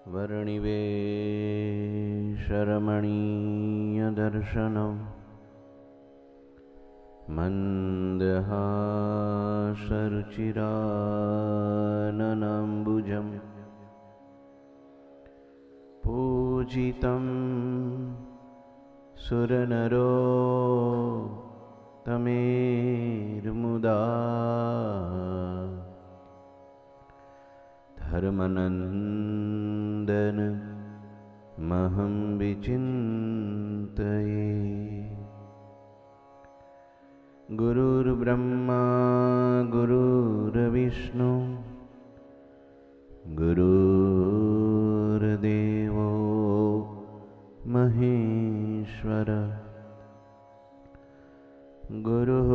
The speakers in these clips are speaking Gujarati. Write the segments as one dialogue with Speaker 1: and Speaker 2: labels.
Speaker 1: वर्णिवेशरमणीयदर्शनम् मन्दहासरुचिराननाम्बुजम् पूजितं सुरनरोत्तमेर्मुदा धर्मनन्दन महं विचिन्तये। गुरुर्ब्रह्मा गुरुर्विष्णु गुरुर्देवो महेश्वर गुरुः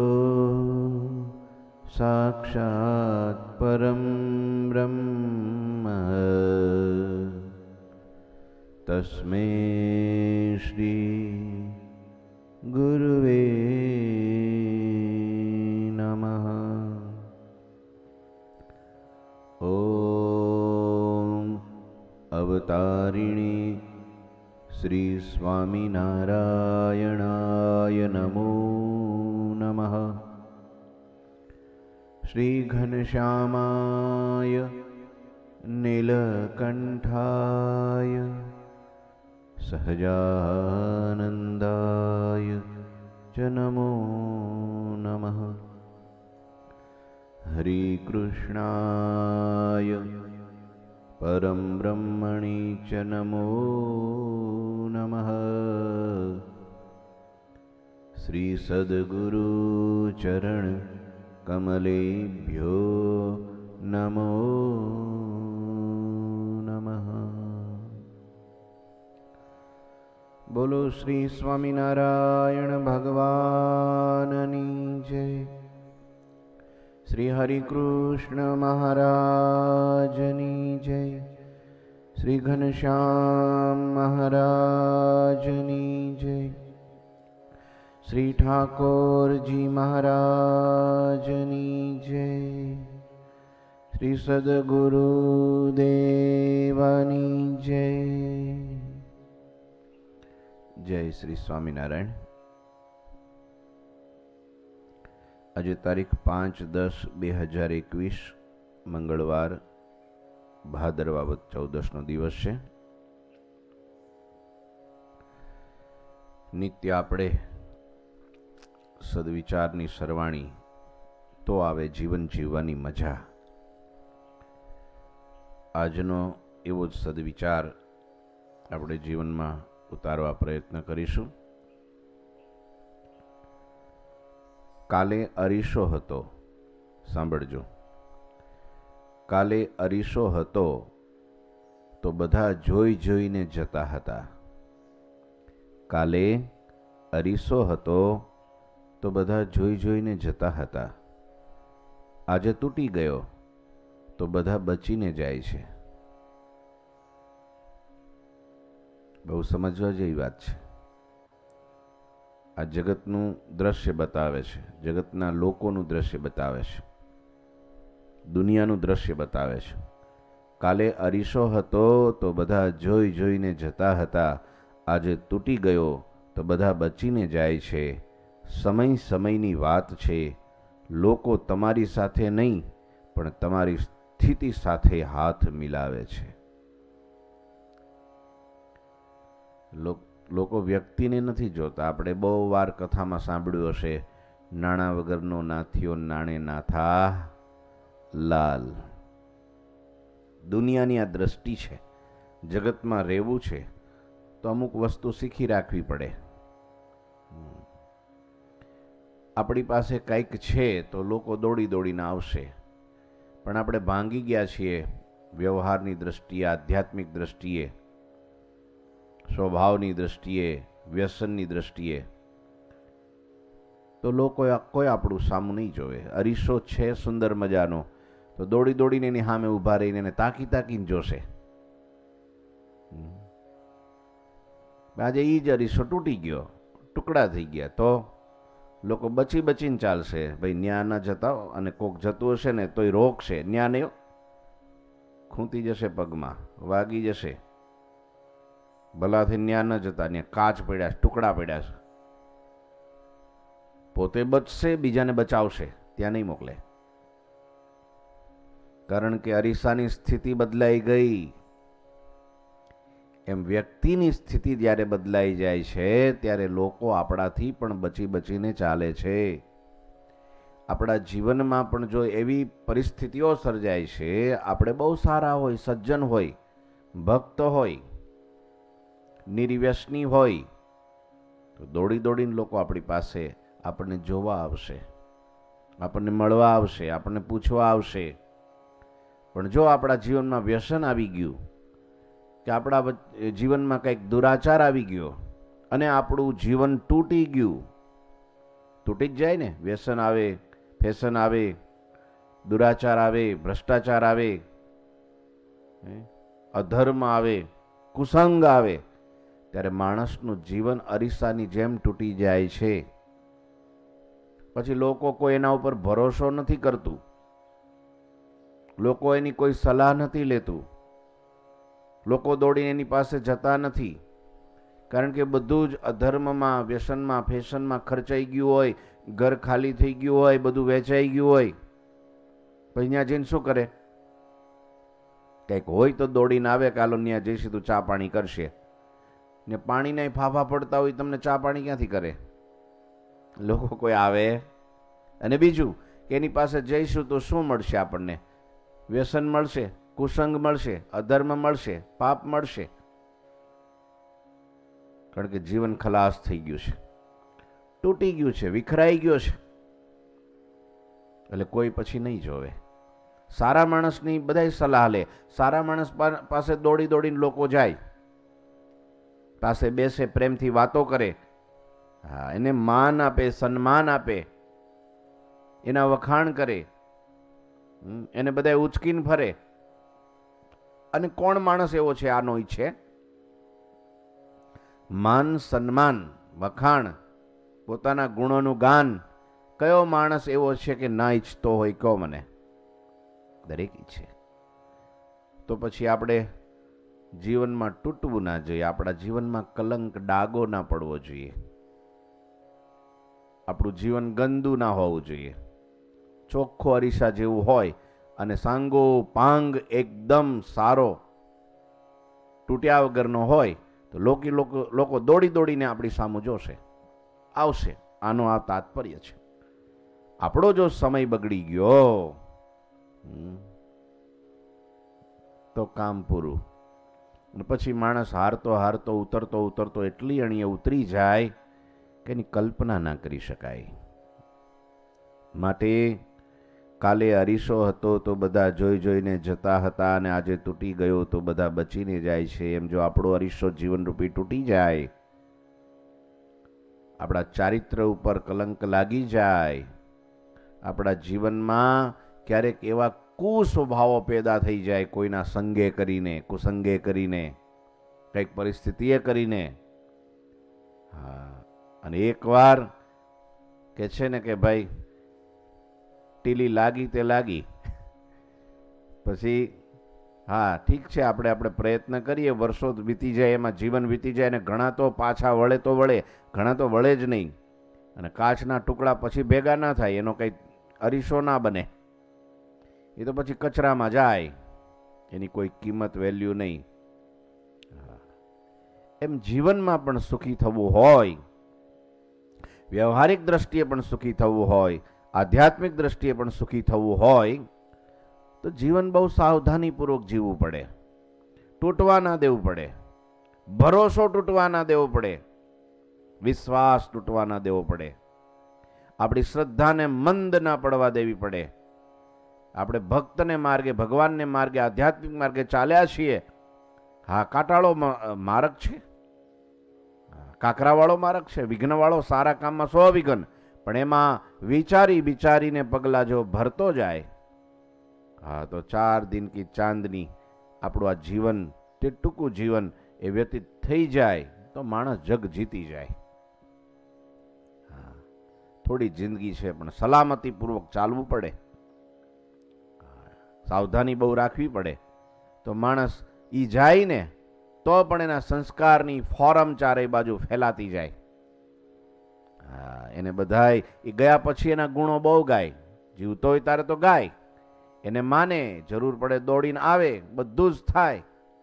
Speaker 1: साक्षात् परं ब्रह्म तस्मै श्री गुरुवे नमः। ॐ अवतारिणे श्री स्वामिनारायणाय नमो नमः। श्री घनश्यामाय नीलकंठाय सहजानंदाय च नमो नमः। हरि कृष्णाय परम ब्रह्मणि च नमो नमः। श्री सद्गुरु चरण कमलेभ्यो नमो नमः। बोलो श्री स्वामिनारायण भगवाननी जय। श्री हरि कृष्ण महाराजनी जय। श्री घनश्याम महाराजनी जय। श्री ठाकुर जी महाराजनी जय। श्री सद्गुरु देवानी जय। जय श्री स्वामीनारायण। आज तारीख 5-10-2021 मंगलवार भादरवा वद 14 નો દિવસ છે। નિત્ય આપણે સદવિચારની સરવાણી તો આવે જીવન જીવવાની મજા। આજનો એવો જ સદવિચાર આપણે જીવનમાં ઉતારવા પ્રયત્ન કરીશું। કાલે અરીસો હતો, સાંભળજો। કાલે અરીસો હતો તો બધા જોઈ જોઈને જતા હતા। કાલે અરીસો હતો તો બધા જોઈ જોઈને જતા હતા। આજે તૂટી ગયો તો બધા બચીને જાય છે। બહુ સમજવા જેવી વાત છે। આ જગતનું દ્રશ્ય બતાવે છે, જગતના લોકોનું દ્રશ્ય બતાવે છે, દુનિયાનું દ્રશ્ય બતાવે છે। કાલે અરીસો હતો તો બધા જોઈ જોઈને જતા હતા। આજે તૂટી ગયો તો બધા બચીને જાય છે। સમય સમયની વાત છે। લોકો તમારી સાથે નહીં પણ તમારી સ્થિતિ સાથે હાથ મિલાવે છે। લોકો વ્યક્તિને નથી જોતા। આપણે બહુ વાર કથામાં સાંભળ્યું હશે, નાણા વગરનો નાથિયો નાણે નાથા લાલ। દુનિયાની આ દ્રષ્ટિ છે। જગતમાં રહેવું છે તો અમુક વસ્તુ શીખી રાખવી પડે। આપણી પાસે કંઈક છે તો લોકો દોડી દોડીને આવશે, પણ આપણે ભાંગી ગયા છીએ વ્યવહારની દ્રષ્ટિએ, આધ્યાત્મિક દ્રષ્ટિએ, સ્વભાવની દ્રષ્ટિએ, વ્યસનની દ્રષ્ટિએ, તો લોકો કોઈ આપણું સામું નહીં જોવે। અરીસો છે સુંદર મજાનો તો દોડી દોડીને એની સામે ઊભા રહીને એને તાકી તાકીને જોશે। આજે ઈ જ અરીસો તૂટી ગયો, ટુકડા થઈ ગયા તો લોકો બચી બચીને ચાલશે। ભાઈ ન્યા ન જતા અને કોક જતું હશે ને તોય રોકશે, ન્યા નહીં। ખૂંતી જશે, પગમાં વાગી જશે, ભલાથી ન્યા ન જતા, ત્યાં કાચ પડ્યા છે, ટુકડા પડ્યા છે. પોતે બચશે, બીજાને બચાવશે, ત્યાં નહીં મોકલે. કારણ કે અરીસાની સ્થિતિ બદલાઈ ગઈ. એમ વ્યક્તિની સ્થિતિ જ્યારે બદલાઈ જાય છે ત્યારે લોકો આપણાથી પણ બચી બચીને ચાલે છે. આપણા જીવનમાં પણ જો એવી પરિસ્થિતિઓ સર્જાય છે, આપણે બહુ સારા હોય, સજ્જન હોય, ભક્ત હોય, નિર્વ્યસની હોય, તો દોડી દોડીને લોકો આપણી પાસે આપણને જોવા આવશે, આપણને મળવા આવશે, આપણને પૂછવા આવશે. પણ જો આપણા જીવનમાં વ્યસન આવી ગયું કે આપણા જીવનમાં કંઈક દુરાચાર આવી ગયો અને આપણું જીવન તૂટી ગયું, તૂટી જ જાય ને. વ્યસન આવે, ફેશન આવે, દુરાચાર આવે, ભ્રષ્ટાચાર આવે, અધર્મ આવે, કુસંગ આવે, ત્યારે માણસનું જીવન અરીસાની જેમ તૂટી જાય છે. પછી લોકો કોઈ એના ઉપર ભરોસો નથી કરતું, લોકો એની કોઈ સલાહ નથી લેતું, લોકો દોડીને એની પાસે જતા નથી. કારણ કે બધું જ અધર્મમાં, વ્યસનમાં, ફેશનમાં ખર્ચાઈ ગયું હોય, ઘર ખાલી થઈ ગયું હોય, બધું વેચાઈ ગયું હોય. પછી ત્યાં જઈને શું કરે? કંઈક હોય તો દોડીને આવે કે હાલો ત્યાં જઈશું તો ચા પાણી કરશે. ને પાણીના ફાફા પડતા હોય, તમને ચા પાણી ક્યાંથી કરે? લોકો કોઈ આવે. અને બીજું કે એની પાસે જઈશું તો શું મળશે આપણને? વ્યસન મળશે, કુસંગ મળશે, અધર્મ મળશે, પાપ મળશે. કારણ કે જીવન ખલાસ થઈ ગયું છે, તૂટી ગયું છે, વિખરાઈ ગયો છે. એટલે કોઈ પછી નહીં જોવે. સારા માણસની બધાય સલાહ લે, સારા માણસ પાસે દોડી દોડીને લોકો જાય, પાસે બેસે, પ્રેમથી વાતો કરે, હા, એને માન આપે, સન્માન આપે, એના વખાણ કરે, એને બધા ઉચકીને ફરે. અને કોણ માણસ એવો છે આનો ઈચ્છે? માન, સન્માન, વખાણ, પોતાના ગુણોનું ગાન કયો માણસ એવો છે કે ના ઈચ્છતો હોય? કહો મને. દરેક ઈચ્છે. તો પછી આપણે જીવનમાં તૂટવું ના જોઈએ, આપણા જીવનમાં કલંક, ડાગો ના પડવો જોઈએ, આપણું જીવન ગંદુ ના હોવું જોઈએ. ચોખ્ખો અરીસા જેવું હોય અને સાંગો પાંગ એકદમ સારો, તૂટ્યા વગરનો હોય તો લોકો દોડી દોડીને આપણી સામું જોશે, આવશે. આનો આ તાત્પર્ય છે. આપણો જો સમય બગડી ગયો તો કામ પૂરું. પછી માણસ હારતો હારતો, ઉતરતો ઉતરતો એટલી અણીએ ઉતરી જાય કે એની કલ્પના ના કરી શકાય. માટે કાલે અરીસો હતો તો બધા જોઈ જોઈને જતા હતા, અને આજે તૂટી ગયો તો બધા બચીને જાય છે. એમ જો આપણો અરીસો જીવનરૂપી તૂટી જાય, આપણા ચારિત્ર ઉપર કલંક લાગી જાય, આપણા જીવનમાં ક્યારેક એવા કુસ્વભાવો પેદા થઈ જાય, કોઈના સંગે કરીને, કુસંગે કરીને, કંઈક પરિસ્થિતિએ કરીને. હા, અને એકવાર કે છે ને કે ભાઈ ટીલી લાગી તે લાગી, પછી હા ઠીક છે, આપણે પ્રયત્ન કરીએ, વર્ષો વીતી જાય, એમાં જીવન વીતી જાય, અને ઘણા તો પાછા વળે તો વળે, ઘણા તો વળે જ નહીં. અને કાચના ટુકડા પછી ભેગા ના થાય, એનો કંઈ અરીસો ના બને, એ તો પછી કચરામાં જાય, એની કોઈ કિંમત, વેલ્યુ નહીં. એમ જીવનમાં પણ સુખી થવું હોય, વ્યવહારિક દ્રષ્ટિએ પણ સુખી થવું હોય, આધ્યાત્મિક દ્રષ્ટિએ પણ સુખી થવું હોય, તો જીવન બહુ સાવધાનીપૂર્વક જીવવું પડે. તૂટવા ના દેવું પડે, ભરોસો તૂટવા ના દેવો પડે, વિશ્વાસ તૂટવા ના દેવો પડે, આપણી શ્રદ્ધાને મંદ ના પડવા દેવી પડે. આપણે ભક્તને માર્ગે, ભગવાનને માર્ગે, આધ્યાત્મિક માર્ગે ચાલ્યા છીએ. હા, કાંટાળો માર્ગ છે, કાકરાવાળો માર્ગ છે, વિઘ્નવાળો, સારા કામમાં 100 વિઘ્ન, પણ એમાં વિચારી વિચારીને પગલા જો ભરતો જાય, હા, તો 4 દિન કી ચાંદની આપણું આ જીવન, તે ટૂંકું જીવન એ વ્યતીત થઈ જાય તો માણસ જગ જીતી જાય. થોડી જિંદગી છે, પણ સલામતીપૂર્વક ચાલવું પડે, સાવધાની બહુ રાખવી પડે. તો માણસ ઈ જાય ને તો પણ એના સંસ્કારની ફોરમ ચારે બાજુ ફેલાતી જાય. હા, એને બધાય એ ગયા પછી એના ગુણો બહુ ગાય. જીવતો હોય ત્યારે તો ગાય, એને માને, જરૂર પડે દોડીને આવે, બધું જ થાય.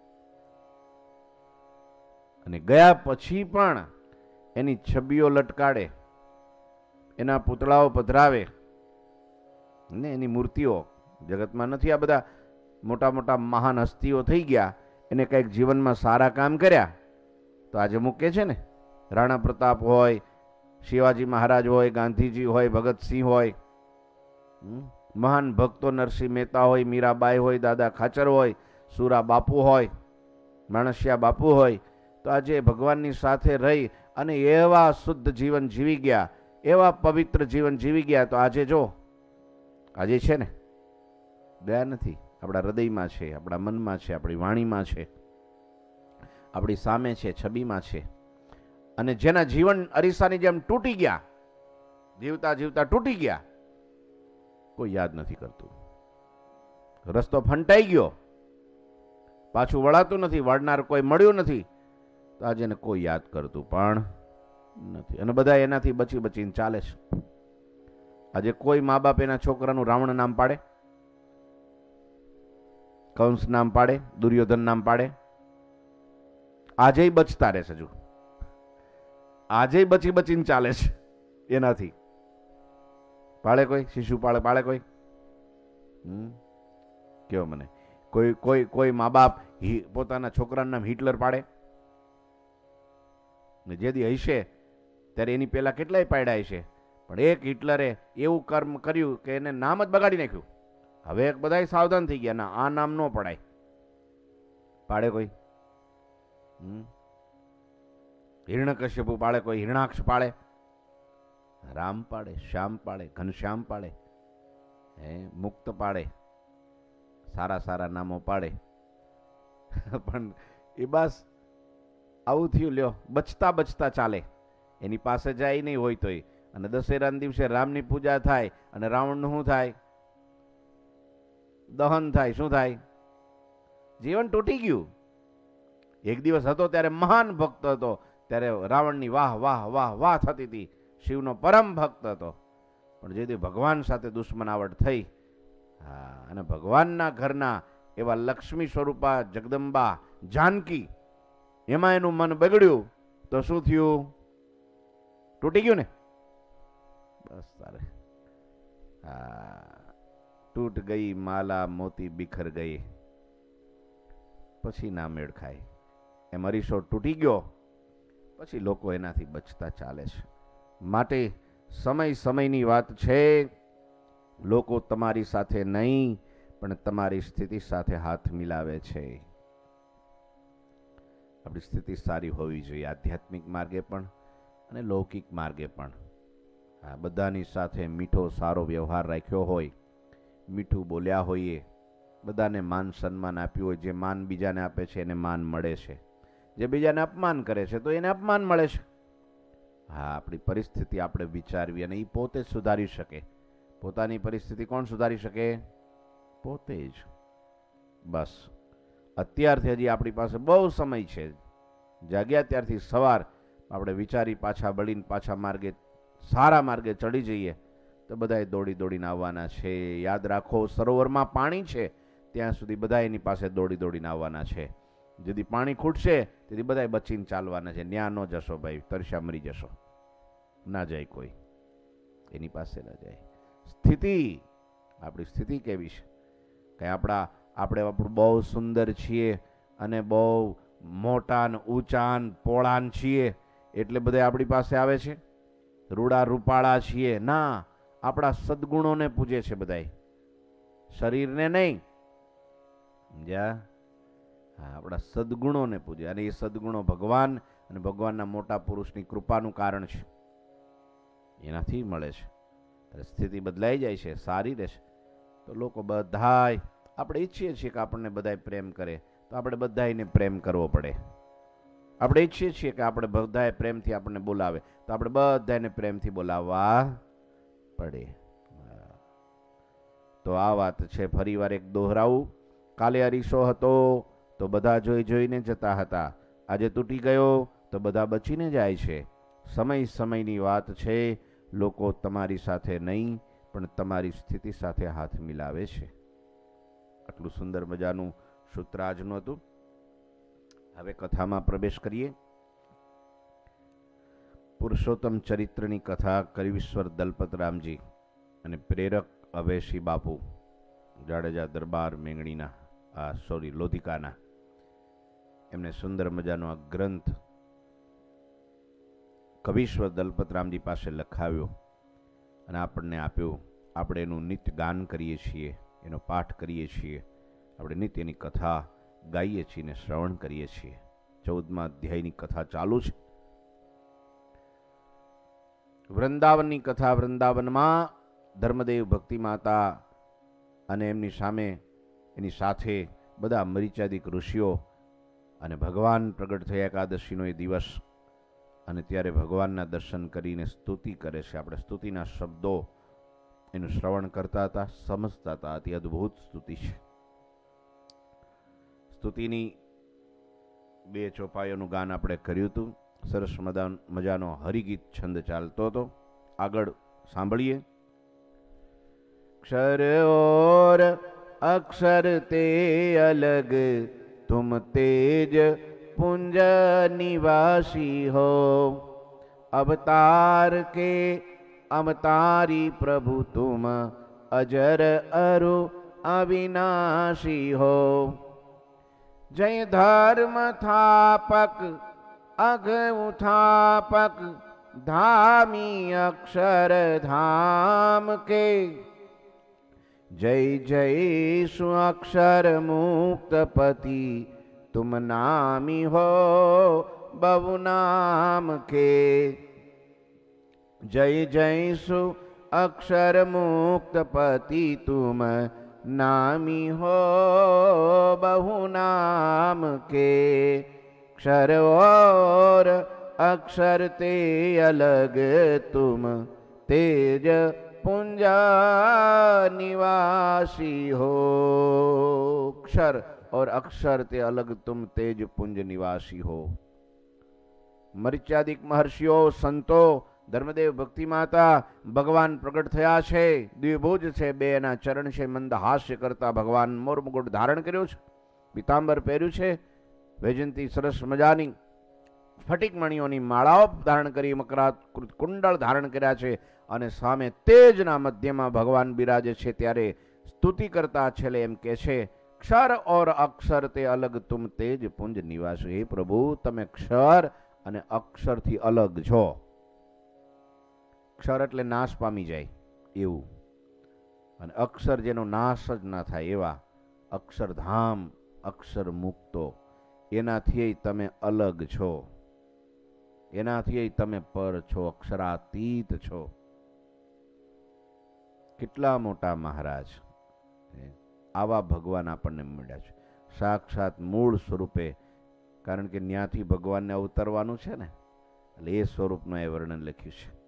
Speaker 1: અને ગયા પછી પણ એની છબીઓ લટકાડે, એના પૂતળાઓ પધરાવે ને એની મૂર્તિઓ. જગતમાં નથી આ બધા મોટા મોટા મહાન હસ્તીઓ થઈ ગયા, એને કંઈક જીવનમાં સારા કામ કર્યા તો આજે મૂકે છે ને. રાણા પ્રતાપ હોય, શિવાજી મહારાજ હોય, ગાંધીજી હોય, ભગતસિંહ હોય, મહાન ભક્તો નરસિંહ મહેતા હોય, મીરાબાઈ હોય, દાદા ખાચર હોય, સુરા બાપુ હોય, માણસિયા બાપુ હોય, તો આજે ભગવાનની સાથે રહી અને એવા શુદ્ધ જીવન જીવી ગયા, એવા પવિત્ર જીવન જીવી ગયા. તો આજે જો, આજે છે ને, ગયા નથી. આપણા હૃદયમાં છે, આપણા મનમાં છે, આપણી વાણીમાં છે, આપણી સામે છે, છબીમાં છે. અને જેના જીવન અરીસાની જેમ તૂટી ગયા, જીવતા જીવતા તૂટી ગયા, કોઈ યાદ નથી કરતું. રસ્તો ફંટાઈ ગયો, પાછું વળાતું નથી, વળનાર કોઈ મળ્યું નથી, તો આજે એને કોઈ યાદ કરતું પણ નથી. અને બધા એનાથી બચી બચીને ચાલે છે. આજે કોઈ મા બાપ એના છોકરાનું રાવણ નામ પાડે, કંસ નામ પાડે, દુર્યોધન નામ પાડે? આજે બચતા રહેશે. જો આજે બચી બચીને ચાલે છે એનાથી. પાડે કોઈ? શિશુપાળ પાડે કોઈ? કયો મને. કોઈ કોઈ કોઈ મા બાપ પોતાના છોકરાનું નામ હિટલર પાડે? જે દી હશે ત્યારે એની પહેલા કેટલાય પાડ્યા હશે, પણ એક હિટલરે એવું કર્મ કર્યું કે એને નામ જ બગાડી નાખ્યું. હવે બધા સાવધાન થઈ ગયા, ના આ નામ ન પડાય. પાડે કોઈ? હિરણ્યકશ્યપુ પાડે કોઈ? હિરણાક્ષ પાડે? રામ પાડે, શ્યામ પાડે, ઘનશ્યામ પાડે, મુક્ત પાડે, સારા સારા નામો પાડે. પણ એ બસ આવું થયું. લ્યો, બચતા બચતા ચાલે. એની પાસે જાય નહીં હોય તોય. અને દશેરાના દિવસે રામની પૂજા થાય અને રાવણનું શું થાય? દહન થાય. શું થાય? જીવન તૂટી ગયું. એક દિવસ હતો ત્યારે મહાન ભક્ત હતો, ત્યારે રાવણની વાહ વાહ વાહ વાહ થતી હતી. શિવનો પરમ ભક્ત હતો. પણ જેથી ભગવાન સાથે દુશ્મનાવટ થઈ, હા, અને ભગવાનના ઘરના એવા લક્ષ્મી સ્વરૂપા જગદંબા જાનકી, એમાં એનું મન બગડ્યું તો શું થયું? તૂટી ગયું ને. બસ તારે તૂટ ગઈ માલા મોતી બિખર ગઈ, પછી ના મેળ ખાય. એમ અરીસો તૂટી ગયો પછી લોકો એનાથી બચતા ચાલે છે. માટે સમય સમયની વાત છે. લોકો તમારી સાથે નહીં પણ તમારી સ્થિતિ સાથે હાથ મિલાવે છે. આપણી સ્થિતિ સારી હોવી જોઈએ, આધ્યાત્મિક માર્ગે પણ અને લૌકિક માર્ગે પણ. આ બધાની સાથે મીઠો સારો વ્યવહાર રાખ્યો હોય, મીઠું બોલ્યા હોઈએ, બધાને માન સન્માન આપ્યું હોય. જે માન બીજાને આપે છે એને માન મળે છે, જે બીજાને અપમાન કરે છે તો એને અપમાન મળે છે. હા, આપણી પરિસ્થિતિ આપણે વિચારવી અને એ પોતે જ સુધારી શકે. પોતાની પરિસ્થિતિ કોણ સુધારી શકે? પોતે જ. બસ અત્યારથી હજી આપણી પાસે બહુ સમય છે. જાગ્યા ત્યારથી સવાર આપણે વિચારી પાછા બળીને પાછા માર્ગે, સારા માર્ગે ચડી જઈએ તો બધાએ દોડી દોડીને આવવાના છે. યાદ રાખો, સરોવરમાં પાણી છે ત્યાં સુધી બધા એની પાસે દોડી દોડીને આવવાના છે. જેથી પાણી ખૂટશે તેથી બધા બચીને ચાલવાના છે. ન્યા ન જશો ભાઈ, તરસ્યા મરી જશો. ના જાય કોઈ એની પાસે, ના જાય. સ્થિતિ, આપણી સ્થિતિ કેવી છે? કે આપણે બહુ સુંદર છીએ અને બહુ મોટા ને ઊંચા ને પોળાન છીએ એટલે બધા આપણી પાસે આવે છે? રૂડા રૂપાળા છીએ? ના, આપણા સદગુણોને પૂજે છે બધાય, શરીરને નહીં. સમજ્યા? હા, આપણા સદગુણોને પૂજે. અને એ સદગુણો ભગવાન અને ભગવાનના મોટા પુરુષની કૃપાનું કારણ છે, એનાથી મળે છે. સ્થિતિ બદલાઈ જાય છે, સારી રહેશે. તો લોકો બધાય, આપણે ઈચ્છીએ છીએ કે આપણને બધાય પ્રેમ કરે, તો આપણે બધાયને પ્રેમ કરવો પડે. આપણે ઈચ્છીએ છીએ કે આપણે બધાય પ્રેમથી આપણને બોલાવે, તો આપણે બધાને પ્રેમથી બોલાવવા પડે. તો આ વાત છે. ફરી વાર એક દોહરાવું કાલે અરીસો હતો તો બધા જોઈ જોઈને જતા હતા, આજે તૂટી ગયો તો બધા બચીને જાય છે. સમય સમયની વાત છે. લોકો તમારી સાથે નહીં પણ તમારી સ્થિતિ સાથે હાથ મિલાવે છે. આટલું સુંદર મજાનું સૂત્ર આજનું હતું. હવે કથામાં પ્રવેશ કરીએ. પુરુષોત્તમ ચરિત્રની કથા કવિશ્વર દલપતરામજી અને પ્રેરક અવેશી બાપુ જાડેજા દરબાર મેંગણીના લોધિકાના એમને સુંદર મજાનો આ ગ્રંથ કવિશ્વર દલપતરામજી પાસે લખાવ્યો અને આપણને આપ્યો. આપણે એનું નિત્ય ગાન કરીએ છીએ, એનો પાઠ કરીએ છીએ, આપણે નિત્યની કથા ગાઈએ છીએ ને શ્રવણ કરીએ છીએ. 14મા અધ્યાયની કથા ચાલુ છે. વૃંદાવનની કથા. વૃંદાવનમાં ધર્મદેવ ભક્તિ માતા અને એમની સામે એની સાથે બધા મરીચાદિક ઋષિઓ અને ભગવાન પ્રગટ થયા એકાદશીનો એ દિવસ, અને ત્યારે ભગવાનના દર્શન કરીને સ્તુતિ કરે છે. આપણે સ્તુતિના શબ્દો એનું શ્રવણ કરતા હતા, સમજતા હતા. અતિ અદ્ભુત સ્તુતિ છે. સ્તુતિની 2 ચોપાઈઓનું ગાન આપણે કર્યું હતું. સરસ મજાનો હરિગીત છંદ ચાલતો હતો. આગળ સાંભળીએ. अक्षर और अक्षर ते अलग तुम तेज पुंज निवासी हो, अवतार के अवतारी प्रभु तुम अजर अरु अविनाशी हो। जय धर्म थापक अघ उठापक धामी अक्षर धाम के, जय जय सु अक्षर मुक्त पति तुम नामी हो बहु नाम के। जय जय सु अक्षर मुक्त पति तुम नामी हो बहु नाम के। अक्षर और अक्षर ते अलग तुम तेज पुंजा निवासी हो। अक्षर और अक्षर ते अलग तुम तेज पुंज निवासी हो। मरीच्यादिक महर्षिओ संतो धर्मदेव भक्ति माता भगवान प्रगट थया छे। द्विभुज छे, बेना चरण छे, मंद हास्य करता भगवान मोर मुकुट धारण कर्यो छे, पीतांबर पहेर्યું છે, વૈજયંતી સરસ મજાની સ્ફટિક મણીઓની માળાઓ ધારણ કરી, મકરાકૃત કુંડળ ધારણ કર્યા છે અને સામે તેજના મધ્યમાં ભગવાન બિરાજે છે. ત્યારે સ્તુતિ કરતા છેલ્લે એમ કહે છે, ક્ષર ઓર અક્ષર તે અલગ તુમ તેજ પુંજ નિવાસ. હે પ્રભુ, તમે ક્ષર અને અક્ષરથી અલગ છો. ક્ષર એટલે નાશ પામી જાય એવું, અને અક્ષર જેનો નાશ જ ના થાય એવા અક્ષરધામ, અક્ષર મુક્તો, એનાથી તમે અલગ છો, એનાથી તમે પર છો, અક્ષરાતીત છો. કેટલા મોટા મહારાજ, આવા ભગવાન આપણને મળ્યા છે સાક્ષાત મૂળ સ્વરૂપે. કારણ કે ત્યાંથી ભગવાનને અવતરવાનું છે ને, એટલે એ સ્વરૂપનું એ વર્ણન લખ્યું છે.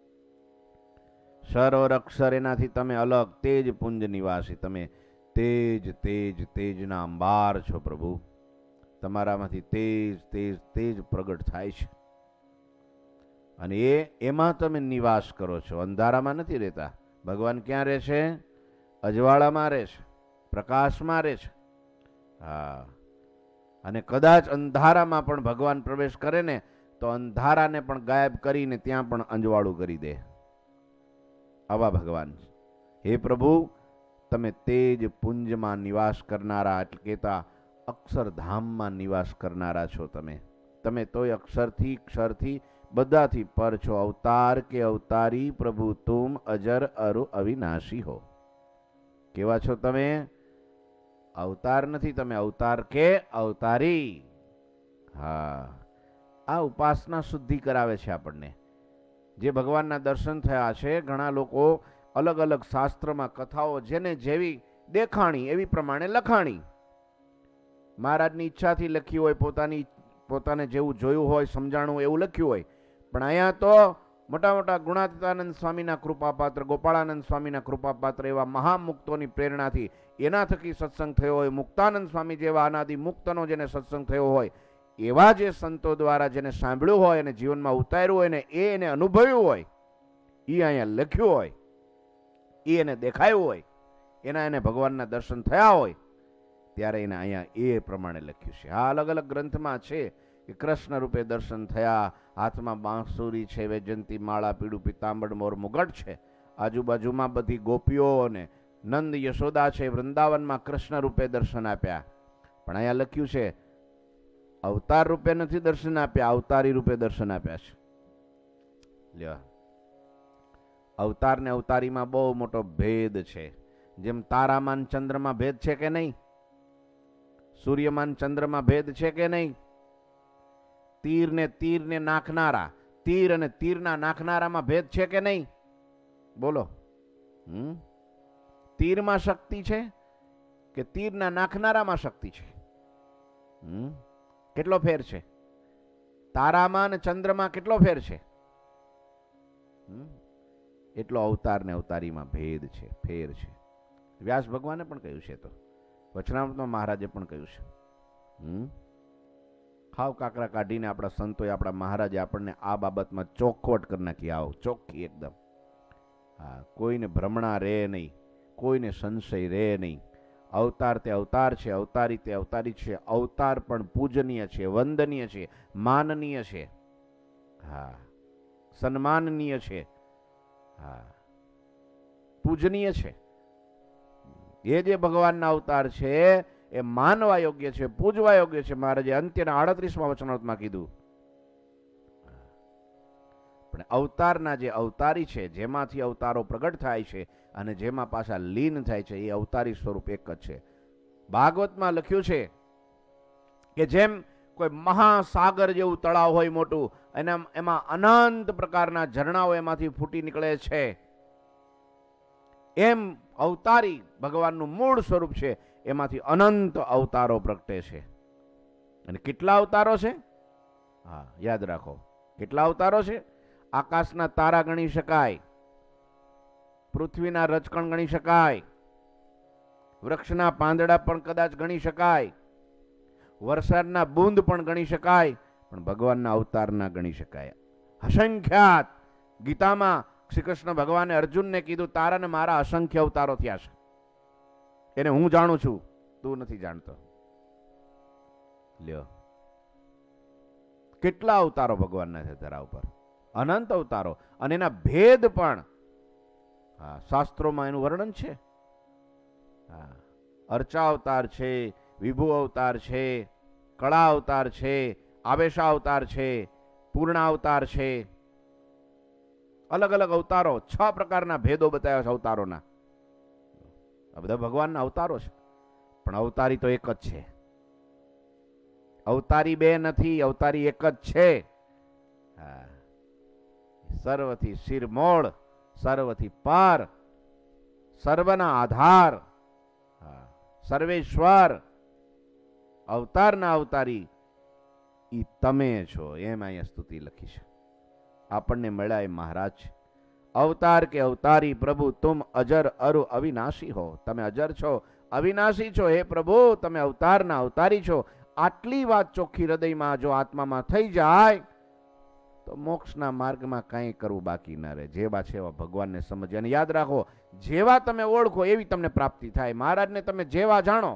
Speaker 1: સર ઓર અક્ષર એનાથી તમે અલગ, તેજ પુંજ નિવાસી, તમે તેજ તેજ તેજના અંબાર છો પ્રભુ. તમારામાંથી તેજ તેજ તેજ પ્રગટ થાય છે અને એમાં તમે નિવાસ કરો છો. અંધારામાં નથી રહેતા. ભગવાન ક્યાં રહે છે? અજવાળામાં રહે છે, પ્રકાશમાં રહે છે. હા, અને કદાચ અંધારામાં પણ ભગવાન પ્રવેશ કરે ને તો અંધારાને પણ ગાયબ કરીને ત્યાં પણ અંજવાળું કરી દે. આવા ભગવાન. હે પ્રભુ, તમે તેજ પુંજમાં નિવાસ કરનારા, એટલે કહેતા અક્ષરધામમાં નિવાસ કરનારા છો. તમે તોય અક્ષરથી ક્ષરથી બધાથી પર છો. અવતાર કે અવતારી પ્રભુ તુમ અજર અરુ અવિનાશી હો. કેવા છો તમે? અવતાર નથી તમે, અવતાર કે અવતારી. હા, આ ઉપાસના શુદ્ધિ કરાવે છે આપણને. જે ભગવાનના દર્શન થયા છે, ઘણા લોકો અલગ અલગ શાસ્ત્રમાં કથાઓ જેને જેવી દેખાણી એવી પ્રમાણે લખાણી, મહારાજની ઈચ્છાથી લખી હોય, પોતાને જેવું જોયું હોય, સમજાણું એવું લખ્યું હોય. પણ અહીંયા તો મોટા મોટા ગુણાતીતાનંદ સ્વામીના કૃપાપાત્ર, ગોપાળાનંદ સ્વામીના કૃપાપાત્ર એવા મહામુક્તોની પ્રેરણાથી એના થકી સત્સંગ થયો હોય, મુક્તાનંદ સ્વામી જેવા અનાદિ મુક્તનો જેને સત્સંગ થયો હોય, એવા જે સંતો દ્વારા જેને સાંભળ્યું હોય અને જીવનમાં ઉતાર્યું હોય ને એ એને અનુભવ્યું હોય, એ અહીંયા લખ્યું હોય, એ એને દેખાયું હોય, એના એને ભગવાનના દર્શન થયા હોય, ત્યારે એને અહીંયા એ પ્રમાણે લખ્યું છે. આ અલગ અલગ ગ્રંથમાં છે કે કૃષ્ણ રૂપે દર્શન થયા, હાથમાં બાંસુરી છે, વૈજયંતી માળા, પીળું પિતાંબર મોર મુગટ છે, આજુબાજુમાં બધી ગોપીઓ અને નંદ યશોદા છે, વૃંદાવનમાં કૃષ્ણ રૂપે દર્શન આપ્યા. પણ અહીંયા લખ્યું છે અવતાર રૂપે નથી દર્શન આપ્યા, અવતારી રૂપે દર્શન આપ્યા છે. લ્યો, અવતાર ને અવતારીમાં બહુ મોટો ભેદ છે. જેમ તારામાન ચંદ્રમાં ભેદ છે કે નહીં? સૂર્યમાન ચંદ્રમાં ભેદ છે કે નહીં? તીરને નાખનારા, તીર અને તીરના નાખનારામાં ભેદ છે કે નહીં? બોલો. તીરમાં શક્તિ છે કે તીરના નાખનારામાં શક્તિ છે? કેટલો ફેર છે? તારામાં અને ચંદ્રમાં કેટલો ફેર છે? એટલો અવતાર ને અવતારીમાં ભેદ છે, ફેર છે. વ્યાસ ભગવાને પણ કહ્યું છે, તો વચનામૃતમાં મહારાજે પણ કહ્યું છે. ખાવ કાકરા કાઢીને આપણા સંતોએ, આપણા મહારાજે આપણને આ બાબતમાં ચોખવટ કરી નાખી. આવો ચોખ્ખી એકદમ. હા, કોઈને ભ્રમણા રહે નહીં, કોઈને સંશય રહે નહીં. અવતાર તે અવતાર છે, અવતારી તે અવતારી છે. અવતાર પણ પૂજનીય છે, વંદનીય છે, માનનીય છે, હા, સન્માનનીય છે, હા, પૂજનીય છે. એ જે ભગવાનના અવતાર છે એ માનવા યોગ્ય છે, પૂજવા યોગ્ય છે. મહારાજે અંત્યના 38મા વચનામૃતમાં કીધું. પણ અવતારના જે અવતારી છે, જેમાંથી અવતારો પ્રગટ થાય છે અને જેમાં પાછા લીન થાય છે, એ અવતારી સ્વરૂપ એક જ છે. ભાગવતમાં લખ્યું છે કે જેમ કોઈ મહાસાગર જેવું તળાવ હોય મોટું, અને એમાં અનંત પ્રકારના ઝરણાઓ એમાંથી ફૂટી નીકળે છે, એમ અવતારી ભગવાનનું મૂળ સ્વરૂપ છે, એમાંથી અનંત અવતારો પ્રગટે છે. અને કેટલા અવતારો છે? હા, યાદ રાખો, કેટલા અવતારો છે? આકાશના તારા ગણી શકાય, પૃથ્વીના રજકણ ગણી શકાય, વૃક્ષના પાંદડા પણ કદાચ ગણી શકાય, વરસાદના બૂંદ પણ ગણી શકાય, પણ ભગવાનના અવતાર ના ગણી શકાય. અસંખ્યાત. ગીતામાં શ્રી કૃષ્ણ ભગવાને અર્જુનને કીધું, તારા ને મારા અસંખ્ય અવતારો થયા છે, એને હું જાણું છું, તું નથી જાણતો. લ્યો, કેટલા અવતારો ભગવાનના છે ધરા ઉપર? અનંત અવતારો. અને એના ભેદ પણ હા શાસ્ત્રોમાં એનું વર્ણન છે. હા, અર્ચા અવતાર છે, વિભુ અવતાર છે, કળા અવતાર છે, આવેશા અવતાર છે, પૂર્ણ અવતાર છે. અલગ અલગ અવતારો, 6 પ્રકારના ભેદો બતાવ્યા છે અવતારોના. આ બધા ભગવાનના અવતારો છે, પણ અવતારી તો એક જ છે. અવતારી બે નથી, અવતારી એક જ છે. હા, સર્વથી શિરમોળ, સર્વથી પાર, સર્વના આધાર, હા, સર્વેશ્વર, અવતારના અવતારી ઈ તમે છો. એમ અહીંયા સ્તુતિ લખી છે. આપણને મળ્યા એ મહારાજ. અવતાર કે અવતારી પ્રભુ તુમ અજર અરુ અવિનાશી હો. તમે અજર છો, અવિનાશી છો. હે પ્રભુ, તમે અવતારના અવતારી છો. આટલી વાત ચોખ્ખી હૃદયમાં જો આત્મામાં થઈ જાય તો મોક્ષના માર્ગમાં કંઈ કરવું બાકી ન રહે. જેવા છે એવા ભગવાનને સમજે. અને યાદ રાખો, જેવા તમે ઓળખો એવી તમને પ્રાપ્તિ થાય. મહારાજને તમે જેવા જાણો,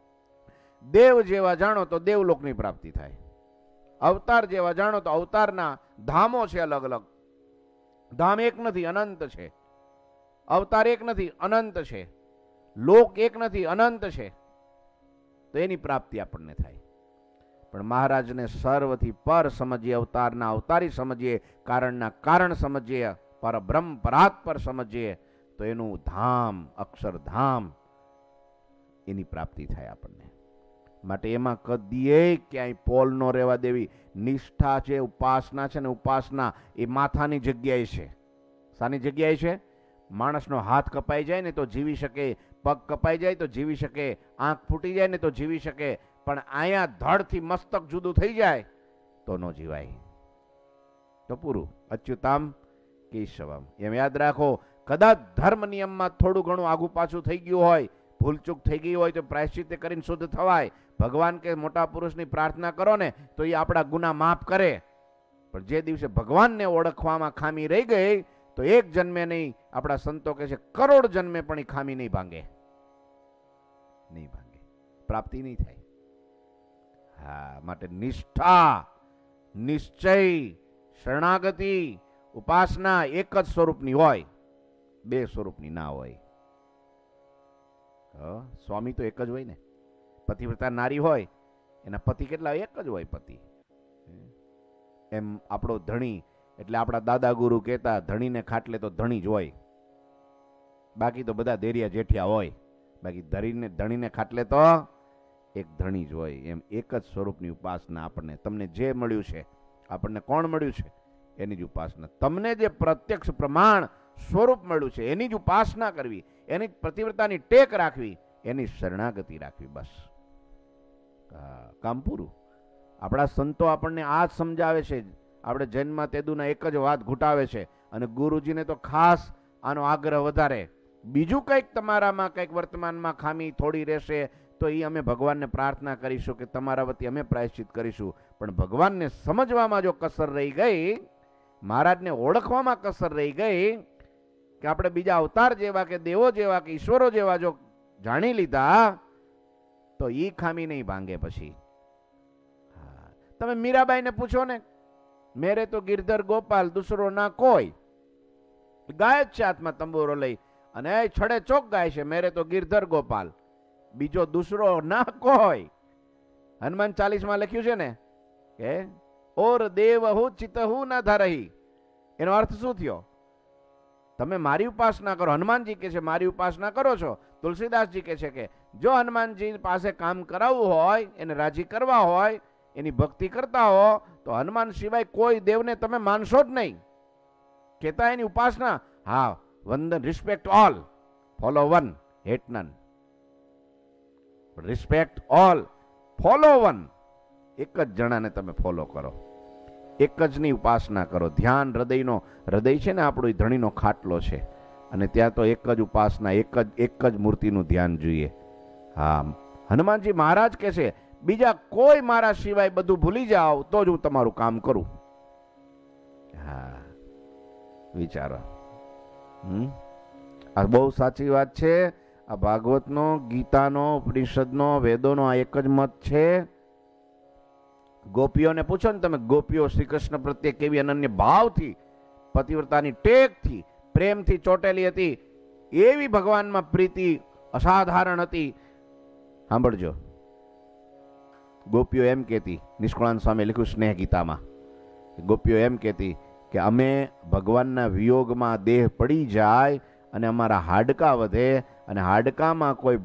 Speaker 1: દેવ જેવા જાણો તો દેવલોકની પ્રાપ્તિ થાય. અવતાર જેવા જાણો તો અવતારના ધામો છે અલગ અલગ. ધામ એક નથી, અનંત છે. અવતાર એક નથી, અનંત છે. લોક એક નથી, અનંત છે. તો એની પ્રાપ્તિ આપણને થાય. પણ મહારાજને સર્વથી પર સમજીએ, અવતારના અવતારી સમજીએ, કારણના કારણ સમજીએ, પરબ્રહ્મ પરાત્પર સમજીએ, તો એનું ધામ, અક્ષરધામ, એની પ્રાપ્તિ થાય આપણને. માટે એમાં કદીએ ક્યાંય પોલ ન રહેવા દેવી. નિષ્ઠા છે, ઉપાસના છે ને, ઉપાસના એ માથાની જગ્યાએ છે. શાની જગ્યાએ છે? માણસનો હાથ કપાઈ જાય ને તો જીવી શકે, પગ કપાઈ જાય તો જીવી શકે, આંખ ફૂટી જાય ને તો જીવી શકે, પણ અહીંયા ધડથી મસ્તક જુદું થઈ જાય તો ન જીવાય. તો પૂરું. અચ્યુતામ કેશવમ. એમ યાદ રાખો, કદાચ ધર્મ નિયમમાં થોડું ઘણું આગુ પાછું થઈ ગયું હોય, ભૂલચૂક થઈ ગઈ હોય તો પ્રાયશ્ચિત કરીને શુદ્ધ થવાય. ભગવાન કે મોટા પુરુષની પ્રાર્થના કરો ને તો એ આપણા ગુના માફ કરે. પણ જે દિવસે ભગવાનને ઓળખવામાં ખામી રહી ગઈ તો એક જન્મે નહીં, આપણા સંતો કહે છે કરોડ જન્મે પણ એ ખામી નહીં ભાંગે, નહીં ભાંગે, પ્રાપ્તિ નહીં થાય. હા, માટે નિષ્ઠા, નિશ્ચય, શરણાગતિ, ઉપાસના એક જ સ્વરૂપની હોય, બે સ્વરૂપની ના હોય. સ્વામી તો એક જ હોય ને. પતિવ્રતા નારી હોય એના પતિ કેટલા? એક જ હોય પતિ. એમ આપણો ધણી, એટલે આપણા દાદા ગુરુ કહેતા ધણીને ખાટલે તો ધણી જ હોય, બાકી તો બધા દેરિયા જેઠિયા હોય. બાકી ધણીને ખાટલે તો એક ધણી જ હોય. એમ એક જ સ્વરૂપની ઉપાસના આપણને, તમને જે મળ્યું છે, આપણને કોણ મળ્યું છે એની જ ઉપાસના. તમને જે પ્રત્યક્ષ પ્રમાણ સ્વરૂપ મળ્યું છે એની જ ઉપાસના કરવી, એની પતિવ્રતાની ટેક રાખવી, એની શરણાગતિ રાખવી. બસ, કામ પૂરું. આપણા સંતો આપણને આ જ સમજાવે છે. આપણે જૈનમાં તેદુના એક જ વાત ઘૂંટાવે છે, અને ગુરુજીને તો ખાસ આનો આગ્રહ વધારે. બીજું કંઈક તમારામાં કંઈક વર્તમાનમાં ખામી થોડી રહેશે તો એ અમે ભગવાનને પ્રાર્થના કરીશું કે તમારા વતી અમે પ્રાયશ્ચિત કરીશું. પણ ભગવાનને સમજવામાં જો કસર રહી ગઈ, મહારાજને ઓળખવામાં કસર રહી ગઈ, કે આપણે બીજા અવતાર જેવા કે દેવો જેવા કે ઈશ્વરો જેવા જો જાણી લીધા તો એ ખામી નહીં ભાંગે. પછી તમે મીરાબાઈને પૂછો ને, મેરે તો ગિરધર ગોપાલ દૂસરો ના કોઈ, ગાય જ છે હાથમાં તંબુરો લઈ અને છડે ચોક ગાય છે, મેરે તો ગિરધર ગોપાલ, બીજો દૂસરો ના કોઈ. હનુમાન 40માં લખ્યું છે ને કે ઓર દેવહુ ચિતહુ ન ધરહી. એનો અર્થ શું થયો? તમે મારી ઉપાસના કરો. હનુમાનજી કહે છે મારી ઉપાસના કરો છો. તુલસીદાસજી કહે છે કે જો હનુમાનજી પાસે કામ કરાવવું હોય, એને રાજી કરવા હોય, એની ભક્તિ કરતા હો તો હનુમાન સિવાય કોઈ દેવને તમે માનશો જ નહીં. કહેતા એની ઉપાસના, હા, વંદન, respect all, follow one, hate none. Respect all, follow one. એક જ જણાને તમે ફોલો કરો, એક જ ની ઉપાસના કરો. ધ્યાન હૃદયનો, હૃદય છે ને આપણું ધણીનો ખાટલો છે, અને ત્યાં તો એક જ ઉપાસના, એક જ મૂર્તિનું ધ્યાન જોઈએ. હા, હનુમાનજી મહારાજ કહે છે બીજા કોઈ મારા સિવાય બધું ભૂલી જાઓ તો જ હું તમારું કામ કરું. હા, વિચારો. આ બહુ સાચી વાત છે. આ ભાગવતનો, ગીતાનો, ઉપનિષદનો, વેદોનો આ એક જ મત છે. ગોપીઓને પૂછો ને તમે, ગોપીઓ શ્રી કૃષ્ણ પ્રત્યે કેવી અનન્ય ભાવથી, પતિવ્રતાની ટેકથી, પ્રેમથી ચોટેલી હતી. એવી ભગવાનમાં પ્રીતિ અસાધારણ હતી. સાંભળજો, ગોપીઓ એમ કહેતી, નિષ્કુળાનંદ સ્વામી લખ્યું સ્નેહ ગીતામાં, ગોપીઓ એમ કહેતી કે અમે ભગવાનના વિયોગમાં દેહ પડી જાય અને અમારા હાડકા વધે, અને હાડકામાં કોઈ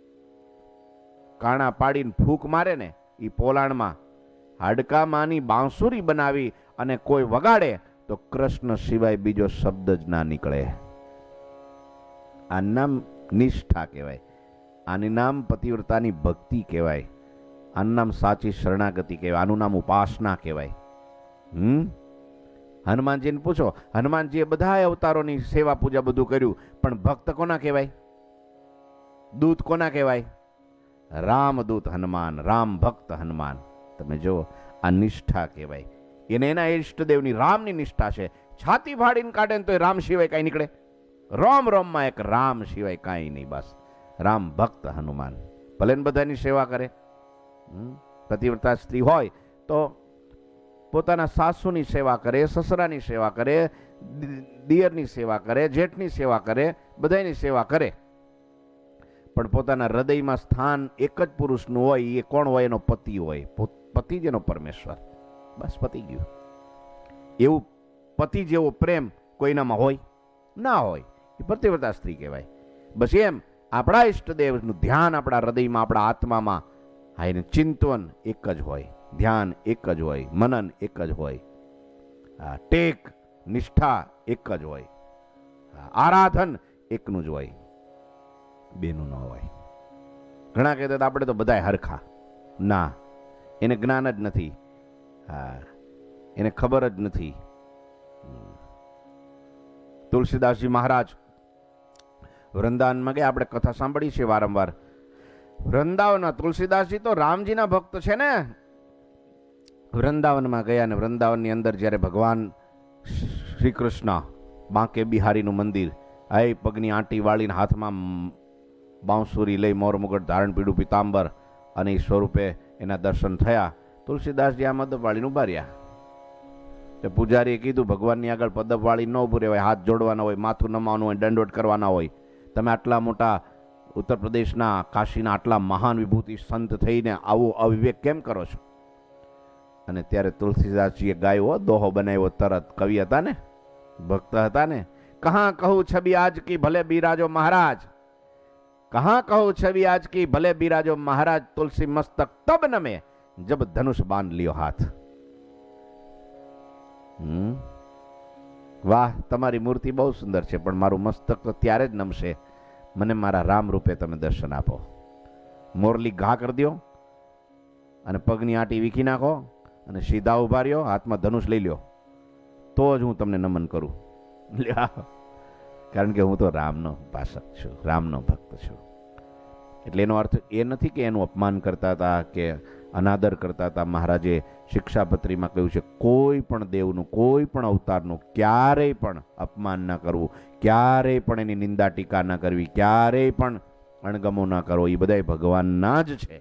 Speaker 1: કાણા પાડીને ફૂંક મારે ને, એ પોલાણમાં હાડકામાંની બાંસુરી બનાવી અને કોઈ વગાડે તો કૃષ્ણ સિવાય બીજો શબ્દ જ ના નીકળે. આ નામ નિષ્ઠા કહેવાય, આની નામ પતિવ્રતાની ભક્તિ કહેવાય, આનું નામ સાચી શરણાગતિ કહેવાય, આનું નામ ઉપાસના કહેવાય. હનુમાનજીને પૂછો, હનુમાનજીએ બધા અવતારોની સેવા પૂજા બધું કર્યું, પણ ભક્ત કોના કહેવાય? દૂત કોના કહેવાય? રામદૂત હનુમાન, રામ ભક્ત હનુમાન. તમે જુઓ, આ નિષ્ઠા કહેવાય. એને એના ઈષ્ટદેવની રામની નિષ્ઠા છે. છાતી ફાડીને કાઢે ને તો રામ સિવાય કાંઈ નીકળે? રોમ રોમમાં એક રામ સિવાય કાંઈ નહીં. બસ રામ ભક્ત હનુમાન. ભલે ને બધાની સેવા કરે. પતિવ્રતા સ્ત્રી હોય તો પોતાના સાસુની સેવા કરે, સસરાની સેવા કરે, દિયરની સેવા કરે, જેઠની સેવા કરે, બધાની સેવા કરે. પણ પોતાના હૃદયમાં સ્થાન એક જ પુરુષનું હોય. એ કોણ હોય? એનો પતિ હોય. પતિ જ એનો પરમેશ્વર. બસ પતિ ગયું. એવું પતિ જેવો પ્રેમ કોઈનામાં હોય ના હોય, એ પતિવ્રતા સ્ત્રી કહેવાય. બસ એમ આપણા ઈષ્ટદેવનું ધ્યાન આપણા હૃદયમાં, આપણા આત્મામાં, હા, એનું ચિંતન એક જ હોય, ધ્યાન એક જ હોય, મનન એક જ હોય, ટેક નિષ્ઠા એક જ હોય, આરાધન એકનું જ હોય, બેનું ન હોય. ઘણા કહેતા આપણે તો બધાય હરખા. ના, એને જ્ઞાન જ નથી. હા, એને ખબર જ નથી. તુલસીદાસજી મહારાજ વૃંદાવનમાં ગયા. આપણે કથા સાંભળી છે વારંવાર. વૃંદાવન, તુલસીદાસજી તો રામજીના ભક્ત છે ને. વૃંદાવનમાં ગયા અને વૃંદાવનની અંદર જ્યારે ભગવાન શ્રી કૃષ્ણ બાંકે બિહારીનું મંદિર, આ પગની આંટી વાળીને હાથમાં બાંસુરી લઈ મોર મુગટ ધારણ પીડું પિતાંબર અને એ સ્વરૂપે એના દર્શન થયા. તુલસીદાસજી આ મદપ વાળીને ઉભા રહ્યા. તે પૂજારીએ કીધું ભગવાનની આગળ પદપ વાળી ન ઉભું રહેવાય, હાથ જોડવાના હોય, માથું નમાવાનું હોય, દંડવટ કરવાના હોય. તમે આટલા મોટા ઉત્તર પ્રદેશના કાશીના આટલા મહાન વિભૂતિ સંત થઈને આવું અવિવેક કેમ કરો છો? અને ત્યારે તુલસીદાસજીએ ગાયો દોહો બનાવ્યો. તરત કવિ હતા ને, ભક્ત હતા ને. કહા કહું છબી આજ કી ભલે બિરાજો મહારાજ, કહા કહું છબી આજ કી ભલે બિરાજો મહારાજ, તુલસી મસ્તક તબ નમે જબ ધનુષ બાંધ લ્યો હાથ. વાહ, તમારી મૂર્તિ બહુ સુંદર છે, પણ મારું મસ્તક તો ત્યારે જ નમશે મને મારા રામ રૂપે તમે દર્શન આપો. મોરલી ઘા કરી દો અને પગની આંટી વીખી નાખો અને સીધા ઉભા રહ્યો, હાથમાં ધનુષ લઈ લ્યો, તો જ હું તમને નમન કરું. કારણ કે હું તો રામનો ઉપાસક છું, રામનો ભક્ત છું. એટલે એનો અર્થ એ નથી કે એનું અપમાન કરતા હતા કે અનાદર કરતા હતા. મહારાજે શિક્ષાપત્રીમાં કહ્યું છે કોઈ પણ દેવનું, કોઈ પણ અવતારનું ક્યારેય પણ અપમાન ના કરવું, ક્યારેય પણ એની નિંદા ટીકા ના કરવી, ક્યારેય પણ અણગમો ના કરવો. એ બધા ભગવાનના જ છે,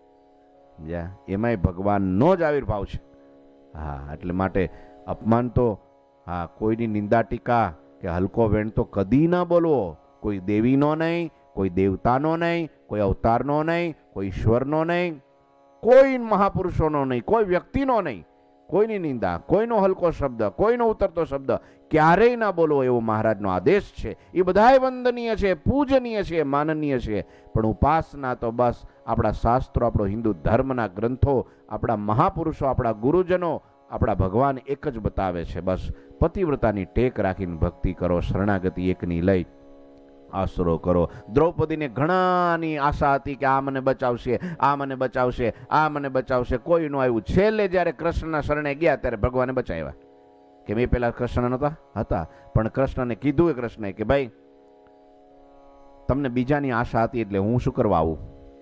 Speaker 1: એમાંય ભગવાનનો જ આવિર્ભાવ છે. હા, એટલે માટે અપમાન તો, હા, કોઈની નિંદા ટીકા કે હલકો વેણ તો કદી ના બોલવો. કોઈ દેવીનો નહીં, કોઈ દેવતાનો નહીં, કોઈ અવતારનો નહીં, કોઈ ઈશ્વરનો નહીં, કોઈ મહાપુરુષોનો નહીં, કોઈ વ્યક્તિનો નહીં. કોઈની નિંદા, કોઈનો હલકો શબ્દ, કોઈનો ઉતરતો શબ્દ ક્યારેય ના બોલવો, એવો મહારાજનો આદેશ છે. એ બધાય વંદનીય છે, પૂજનીય છે, માનનીય છે. પણ ઉપાસના તો બસ આપણા શાસ્ત્રો, આપણો હિન્દુ ધર્મના ગ્રંથો, આપણા મહાપુરુષો, આપણા ગુરુજનો, આપણા ભગવાન એક જ બતાવે છે. બસ પતિવ્રતાની ટેક રાખીને ભક્તિ કરો, શરણાગતિ એકની લઈ આશરો કરો. દ્રૌપદીને ઘણાની આશા હતી કે આ મને બચાવશે, આ મને બચાવશે, આ મને બચાવશે, કોઈ નો આવ્યું. છેલ્લે જ્યારે કૃષ્ણના શરણે ગયા ત્યારે ભગવાને બચાવ્યા. કે મેં પેલા કૃષ્ણ નહોતા હતા, પણ કૃષ્ણને કીધું, કૃષ્ણએ કે ભાઈ તમને બીજાની આશા હતી એટલે હું શું કરવા આવું?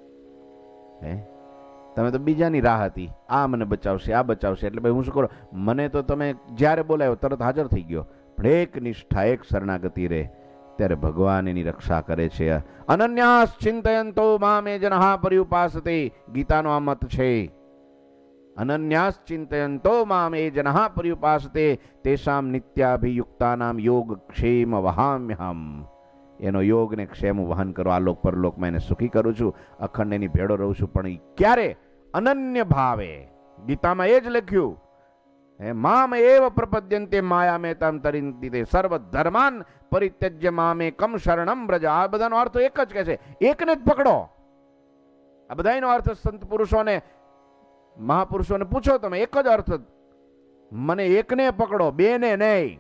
Speaker 1: તમે તો બીજાની રાહ હતી, આ મને બચાવશે, આ બચાવશે, એટલે ભાઈ હું શું કરું? મને તો તમે જ્યારે બોલાયો તરત હાજર થઈ ગયો. પણ એક નિષ્ઠા, એક શરણાગતિ રહે ત્યારે ભગવાન એની રક્ષા કરે છે. અનન્યાસ ચિંતયંતો મામે જનઃ પર્યુપાસતે, ગીતાનો આ મત છે. અનન્યાસ ચિંતયંતો મામે જનઃ પર્યુપાસતે તેષામ નિત્યાભિયુક્તાનામ યોગ ક્ષેમ વહામ્યહમ. એનો યોગ ને ક્ષેમ વહન કરો. આ લોક પરલોકમાં એને સુખી કરું છું, અખંડ એની ભેડો રહું છું. પણ ક્યારે? અનન્ય ભાવે. ગીતામાં એ જ લખ્યું, મામ એવ પ્રપદ્યંતે માયા મેં તમ તરિંતિ તે સર્વ ધર્માન પરિત્યજ્ય મામે કમ શરણમ વ્રજ. આ બધાનો અર્થ એક જ કહે છે, એકને જ પકડો. આ બધાનો અર્થ સંત પુરુષોને, મહાપુરુષોને પૂછો તમે, એક જ અર્થ, મને એકને પકડો, બેને નહીં.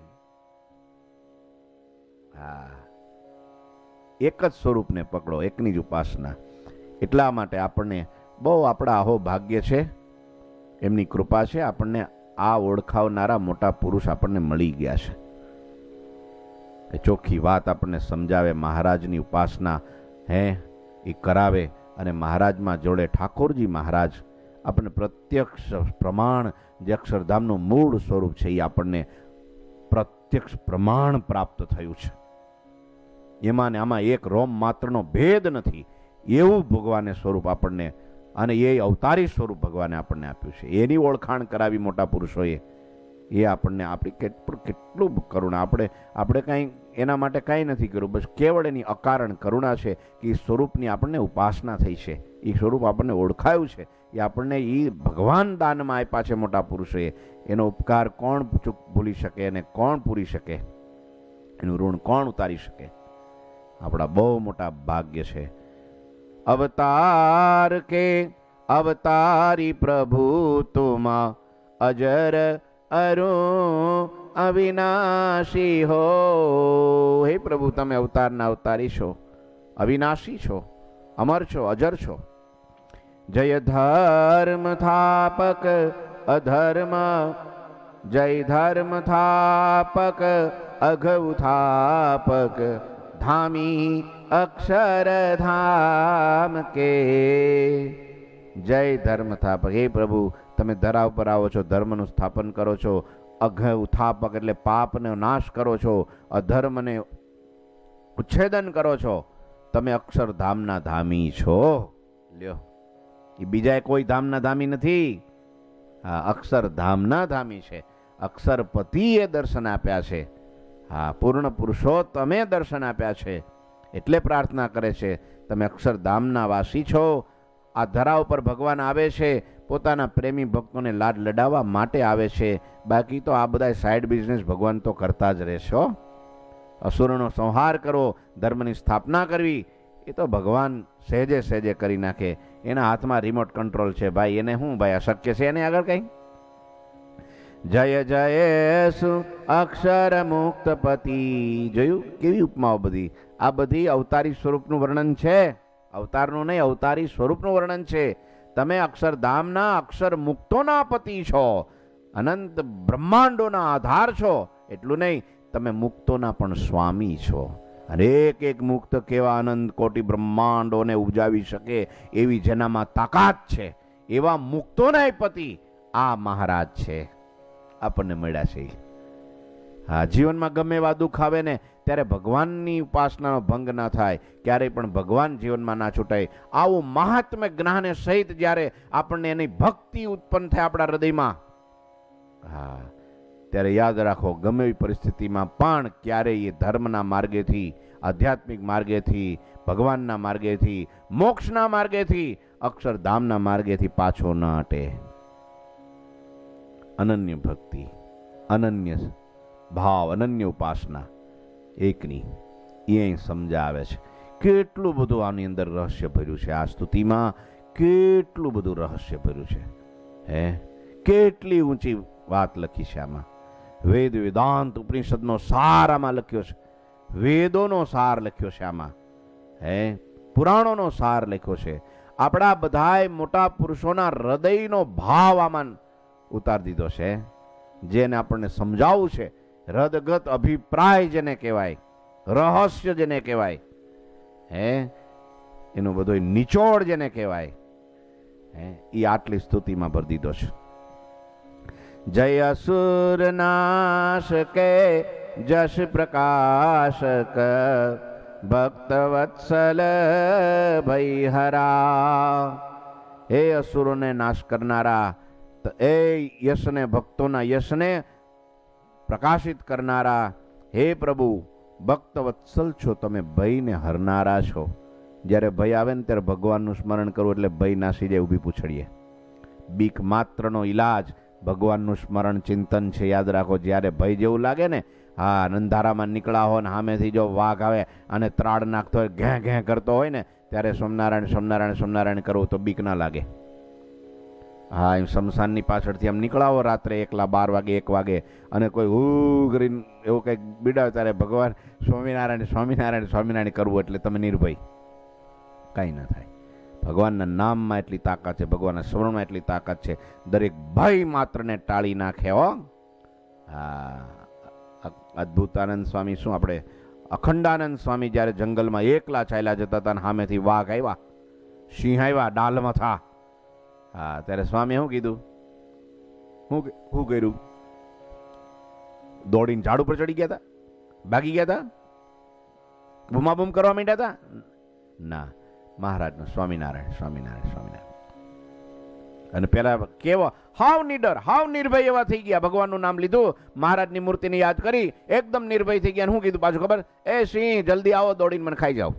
Speaker 1: હા, એક જ સ્વરૂપને પકડો, એકની જ ઉપાસના. એટલા માટે આપણને બહુ આપણા અહો ભાગ્ય છે, એમની કૃપા છે. આપણને આ ઓળખાવનારા મોટા પુરુષ આપણને મળી ગયા છે. એ ચોખ્ખી વાત આપણને સમજાવે, મહારાજની ઉપાસના એ કરાવે. અને મહારાજમાં જોડે ઠાકોરજી મહારાજ આપણને પ્રત્યક્ષ પ્રમાણ, જે અક્ષરધામનું મૂળ સ્વરૂપ છે, એ આપણને પ્રત્યક્ષ પ્રમાણ પ્રાપ્ત થયું છે. એમાં ને આમાં એક રોમ માત્રનો ભેદ નથી, એવું ભગવાને સ્વરૂપ આપણને, અને એ અવતારી સ્વરૂપ ભગવાને આપણને આપ્યું છે. એની ઓળખાણ કરાવી મોટા પુરુષોએ. એ આપણને આપણી કેટલું કરુણા. આપણે કાંઈ એના માટે કાંઈ નથી કર્યું, બસ કેવળ એની અકારણ કરુણા છે કે એ સ્વરૂપની આપણને ઉપાસના થઈ છે, એ સ્વરૂપ આપણને ઓળખાયું છે. એ આપણને એ ભગવાન દાનમાં આપ્યા છે મોટા પુરુષોએ. એનો ઉપકાર કોણ ભૂલી શકે અને કોણ પૂરી શકે? એનું ઋણ કોણ ઉતારી શકે? આપણા બહુ મોટા ભાગ્ય છે. અવતાર કે અવતારી પ્રભુ તુમા અજર અરુ અવિનાશી હો. હે પ્રભુ, તમે અવતારના અવતારી છો, અવિનાશી છો, અમર છો, અજર છો. જય ધર્મ થાપક અધર્મ, જય ધર્મ થાપક અઘ ઉથાપક ધામી અક્ષરધામ કે. જય ધર્મ થાપક. હે પ્રભુ, તમે ધરા ઉપર આવો છો, ધર્મનું સ્થાપન કરો છો. અઘ ઉથાપક એટલે પાપનો નાશ કરો છો, અધર્મને ઉચ્છેદન કરો છો. તમે અક્ષરધામના ધામી છો. લ્યો, એ બીજા કોઈ ધામના ધામી નથી. હા, અક્ષરધામના ધામી છે. અક્ષરપતિએ દર્શન આપ્યા છે. હા, પૂર્ણ પુરુષોત્તમે દર્શન આપ્યા છે. એટલે પ્રાર્થના કરે છે, તમે અક્ષરધામના વાસી છો. આ ધરા ઉપર ભગવાન આવે છે, પોતાના પ્રેમી ભક્તોને લાડ લડાવવા માટે આવે છે. બાકી તો આ બધા સાઈડ બિઝનેસ ભગવાન તો કરતા જ રહેશો. અસુરનો સંહાર કરવો, ધર્મની સ્થાપના કરવી, એ તો ભગવાન સહેજે સહેજે કરી નાખે. એના હાથમાં રિમોટ કંટ્રોલ છે ભાઈ. એને શું ભાઈ અશક્ય છે એને આગળ કઈ? જય જય સુ અક્ષર મુક્તપતિ. જોયું કેવી ઉપમાઓ બધી? આ બધી અવતારી સ્વરૂપનું વર્ણન છે. અવતારનું નહીં, અવતારી સ્વરૂપનું વર્ણન છે. તમે અક્ષરધામના અક્ષર મુક્તોના પતિ છો, અનંત બ્રહ્માંડોના આધાર છો. એટલું નહીં, તમે મુક્તોના પણ સ્વામી છો. અને એક એક મુક્ત કેવા અનંત કોટી બ્રહ્માંડોને ઉપજાવી શકે એવી જેનામાં તાકાત છે, એવા મુક્તોના પતિ આ મહારાજ છે. આપણને મળ્યા છે. હા, જીવનમાં ગમે એવા દુઃખ આવે ને ત્યારે ભગવાનની ઉપાસનાનો ભંગ ના થાય, ક્યારેય પણ ભગવાન જીવનમાં ના છૂટાય. આવું મહાત્મ્ય જ્ઞાન સહિત જ્યારે આપણને એની ભક્તિ ઉત્પન્ન થાય આપણા હૃદયમાં, હા, ત્યારે યાદ રાખો, ગમે એવી પરિસ્થિતિમાં પણ ક્યારેય એ ધર્મના માર્ગેથી, આધ્યાત્મિક માર્ગેથી, ભગવાનના માર્ગેથી, મોક્ષના માર્ગેથી, અક્ષરધામના માર્ગેથી પાછો ન હટે. અનન્ય ભક્તિ, અનન્ય ભાવ, અનન્ય ઉપાસના એકની એ સમજાવે છે. કેટલું બધું આની અંદર રહસ્ય ભર્યું છે. આ સ્તુતિમાં કેટલું બધું રહસ્ય ભર્યું છે. હે, કેટલી ઊંચી વાત લખી છે આમાં. વેદ વેદાંત ઉપનિષદનો સાર આમાં લખ્યો છે. વેદોનો સાર લખ્યો છે આમાં. હે, પુરાણોનો સાર લખ્યો છે. આપણા બધાય મોટા પુરુષોના હૃદયનો ભાવ આમાં ઉતાર દીધો છે, જેને આપણને સમજાવવું છે. હૃદગત અભિપ્રાય જેને કહેવાય, રહસ્ય જેને કહેવાય, હે, એનો બધો નિચોડ જેને કહેવાય, હે, એ આટલી સ્તુતિમાં ભરી દીધો છે. જય અસુર નાશકે જશ પ્રકાશક ભક્ત વત્સલ ભયહરા. હે અસુરોને નાશ કરનારા, એ યશને, ભક્તોના યશને પ્રકાશિત કરનારા, હે પ્રભુ, ભક્ત વત્સલ છો, તમે ભયને હરનારા છો. જ્યારે ભય આવે ને ત્યારે ભગવાનનું સ્મરણ કરવું એટલે ભય નાસી જાય. ઊભી પૂછડીએ. બીક માત્રનો ઈલાજ ભગવાનનું સ્મરણ, ચિંતન છે. યાદ રાખો, જ્યારે ભય જેવું લાગે ને, હા, અંધારામાં નીકળ્યા હોય ને સામેથી જો વાઘ આવે અને ત્રાડ નાખતો હોય, ઘે ઘે કરતો હોય ને, ત્યારે સોમનારાયણ સોમનારાયણ સોમનારાયણ કરવું તો બીક ના લાગે. હા, એમ શમશાનની પાછળથી આમ નીકળાવો રાત્રે એકલા 12 વાગે 1 વાગે અને કોઈ હું કરીને એવું કંઈક બીડાવે, ત્યારે ભગવાન સ્વામિનારાયણ સ્વામિનારાયણ સ્વામિનારાયણ કરવું એટલે તમે નિર્ભય, કાંઈ ના થાય. ભગવાનના નામમાં એટલી તાકાત છે, ભગવાનના સ્મરણમાં એટલી તાકાત છે. દરેક ભય માત્રને ટાળી નાખે. હો, હા, અદ્ભુતાનંદ સ્વામી, શું આપણે અખંડાનંદ સ્વામી જ્યારે જંગલમાં એકલા ચાલ્યા જતા હતા, સામેથી વાઘ આવ્યા, સિંહ આવ્યા, ડાલમાં થા. હા, ત્યારે સ્વામી શું કીધું? શું કર્યું? દોડીને ઝાડ ઉપર ચડી ગયા હતા? ભાગી ગયા હતા? બૂમાબૂમ કરવા માંડ્યા હતા? ના, મહારાજનું સ્વામિનારાયણ સ્વામિનારાયણ સ્વામિનારાયણ. અને પેલા કેવા હાવ નિડર, હાવ નિર્ભય એવા થઈ ગયા. ભગવાનનું નામ લીધું, મહારાજની મૂર્તિને યાદ કરી, એકદમ નિર્ભય થઈ ગયા. શું કીધું પાછું ખબર? એ સિંહ, જલ્દી આવો, દોડીને મને ખાઈ જાઓ.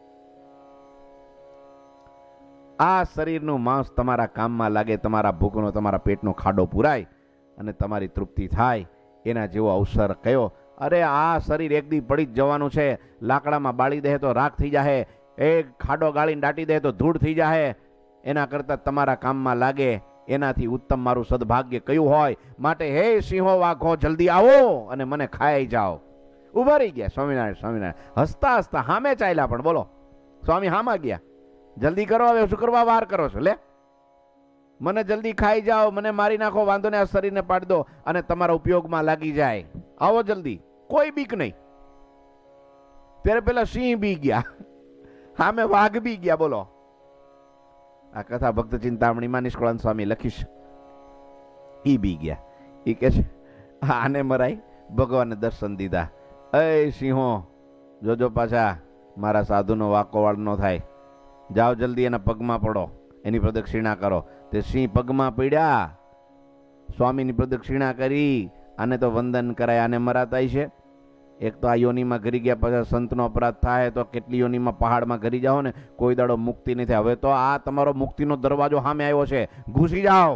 Speaker 1: આ શરીરનું માંસ તમારા કામમાં લાગે, તમારા ભૂખનો, તમારા પેટનો ખાડો પૂરાય અને તમારી તૃપ્તિ થાય, એના જેવો અવસર કયો? અરે, આ શરીર એક દી પડી જ જવાનું છે. લાકડામાં બાળી દે તો રાખ થઈ જાહે, એક ખાડો ગાળીને દાટી દે તો ધૂળ થઈ જાહે. એના કરતાં તમારા કામમાં લાગે, એનાથી ઉત્તમ મારું સદભાગ્ય કયું હોય? માટે હે સિંહો, વાઘો, જલ્દી આવો અને મને ખાઈ જાઓ. ઉભા રહી ગયા સ્વામિનારાયણ સ્વામિનારાયણ, હસતા હસતા સામે ચાલ્યા. પણ બોલો, સ્વામી હામાં ગયા, જલ્દી કરો, હવે શું કરવા વાર કરો છો? લે, મને જલ્દી ખાઈ જાઓ, મને મારી નાખો, વાંધો ને, આ શરીરને પાડી દો અને તમારા ઉપયોગમાં લાગી જાય. આવો જલ્દી, કોઈ બીક નહીં. ત્યારે પેલા સિંહ બી ગયા, સામે વાઘ બી ગયા. બોલો, આ કથા ભક્ત ચિંતામણીમાં નિષ્કળાનંદ સ્વામી લખીશ. ઈ બી ગયા. ઈ કે છે આને મરાય, ભગવાને દર્શન દીધા. એ સિંહો જોજો પાછા મારા સાધુનો વાકોવાળ ન થાય. જાઓ જલ્દી એના પગમાં પડો, એની પ્રદક્ષિણા કરો. તે સિંહ પગમાં પડ્યા, સ્વામીની પ્રદક્ષિણા કરી. આને તો વંદન કરાય, આને મરાતાય છે. એક તો આ યોનીમાં ઘરી ગયા, પછી સંતનો અપરાધ થાય તો કેટલી યોનીમાં પહાડમાં ઘરી જાઓ ને કોઈ દાડો મુક્તિ નહીં થાય. હવે તો આ તમારો મુક્તિનો દરવાજો સામે આવ્યો છે, ઘૂસી જાઓ.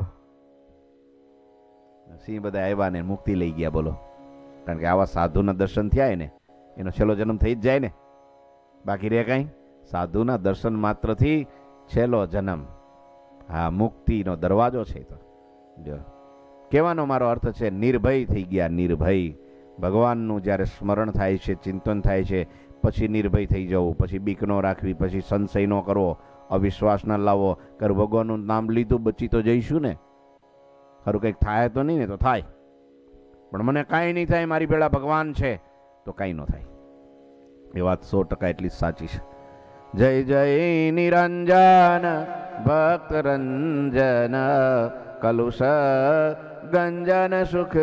Speaker 1: સિંહ બધા આવ્યા ને મુક્તિ લઈ ગયા. બોલો, કારણ કે આવા સાધુના દર્શન થયા ને એનો છેલ્લો જન્મ થઈ જ જાય ને, બાકી રે કઈ. સાધુના દર્શન માત્રથી છેલ્લો જન્મ, હા, મુક્તિનો દરવાજો છે. તો જો કહેવાનો મારો અર્થ છે, નિર્ભય થઈ ગયા. નિર્ભય ભગવાનનું જ્યારે સ્મરણ થાય છે, ચિંતન થાય છે, પછી નિર્ભય થઈ જવું. પછી બીક ન રાખવી, પછી સંશય ન કરવો, અવિશ્વાસ ન લાવવો. કર ભગવાનનું નામ લીધું બચી તો જઈશું ને. ખરું કંઈક થાય તો નહીં ને તો થાય, પણ મને કાંઈ નહીં થાય, મારી ભેળા ભગવાન છે તો કાંઈ ન થાય. એ વાત 100% એટલી જ સાચી છે. જય જય નિરંજન ભક્ત રંજન કલુષ ગંજન સુખ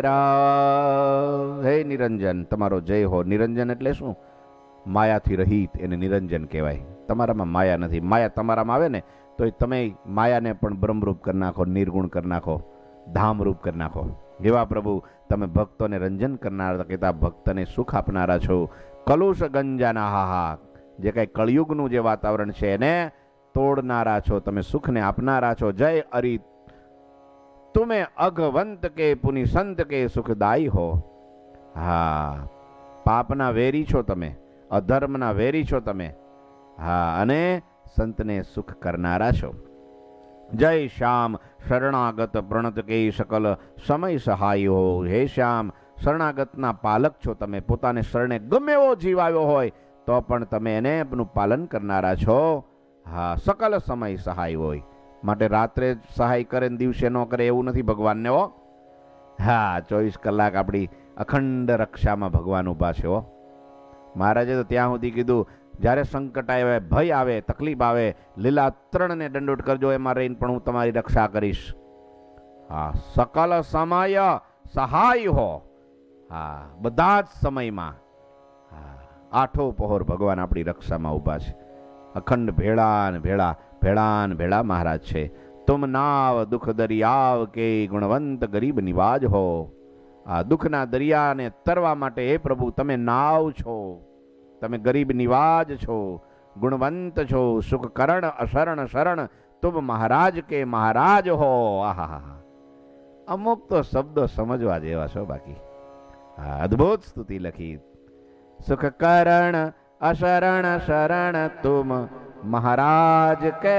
Speaker 1: કરાવ. હે નિરંજન, તમારો જય હો. નિરંજન એટલે શું? માયાથી રહિત, એને નિરંજન કહેવાય. તમારામાં માયા નથી. માયા તમારામાં આવે ને તો તમે માયાને પણ બ્રહ્મરૂપ કરી નાખો, નિર્ગુણ કરી નાખો, ધામરૂપ કરી નાખો. એવા પ્રભુ તમે ભક્તોને રંજન કરનારા, કહેતા ભક્તને સુખ આપનારા છો. કલુષ ગંજાના, હા હા, જે કાંઈ કળિયુગનું જે વાતાવરણ છે એને તોડનારા છો, તમે સુખને આપનારા છો. જય અરી તુમે અઘવંત કે પુનિ સંત કે સુખદાયી હો. હા, પાપના વેરી છો તમે, અધર્મના વેરી છો તમે. હા, અને સંતને સુખ કરનારા છો. જય શ્યામ શરણાગત પ્રણત કે સકલ સમય સહાય હો. હે શ્યામ, શરણાગતના પાલક છો તમે. પોતાને શરણે ગમે એવો જીવ આવ્યો હોય તો પણ તમે એને એનું પાલન કરનારા છો. હા, સકલ સમય સહાય હોય. માટે રાત્રે સહાય કરે ને દિવસે ન કરે એવું નથી ભગવાનને. હો, હા, 24 કલાક આપણી અખંડ રક્ષામાં ભગવાન ઊભા છે. હો, મહારાજે તો ત્યાં સુધી કીધું, જ્યારે સંકટ આવે, ભય આવે, તકલીફ આવે, લીલા ત્રણને દંડોત કરજો, એમાં રહીને પણ હું તમારી રક્ષા કરીશ. હા, સકલ સમય સહાય હો. હા, બધા જ સમયમાં. હા, આઠો પહોર ભગવાન આપણી રક્ષામાં ઊભા છે. અખંડ ભેળા ને ભેળા, ભેળા ને ભેળા મહારાજ છે. તુમ નાવ દુઃખ દરિયાવ કે ગુણવંત ગરીબ નિવાજ હો. આ દુઃખના દરિયાને તરવા માટે હે પ્રભુ તમે નાવ છો, તમે ગરીબ નિવાજ છો, ગુણવંત છો, સુખ કરણ અશરણ શરણ તુમ મહારાજ કે મહારાજ હો. આહા, અમુક તો શબ્દો સમજવા જેવા છો. બાકી અદ્ભુત સ્તુતિ લખી. સુખ કરણ અશરણ શરણ તુમ મહારાજ કે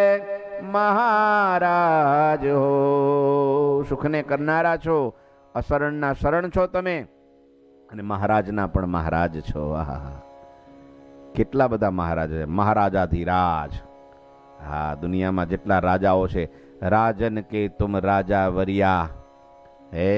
Speaker 1: મહારાજ હો. સુખને કરનારા છો, અશરણના શરણ છો તમે, અને મહારાજના પણ મહારાજ છો. આહા, કેટલા બધા મહારાજ છે. મહારાજાધિરાજ. હા, દુનિયામાં જેટલા રાજાઓ છે, રાજન કે તુમ રાજા વરિયા. હે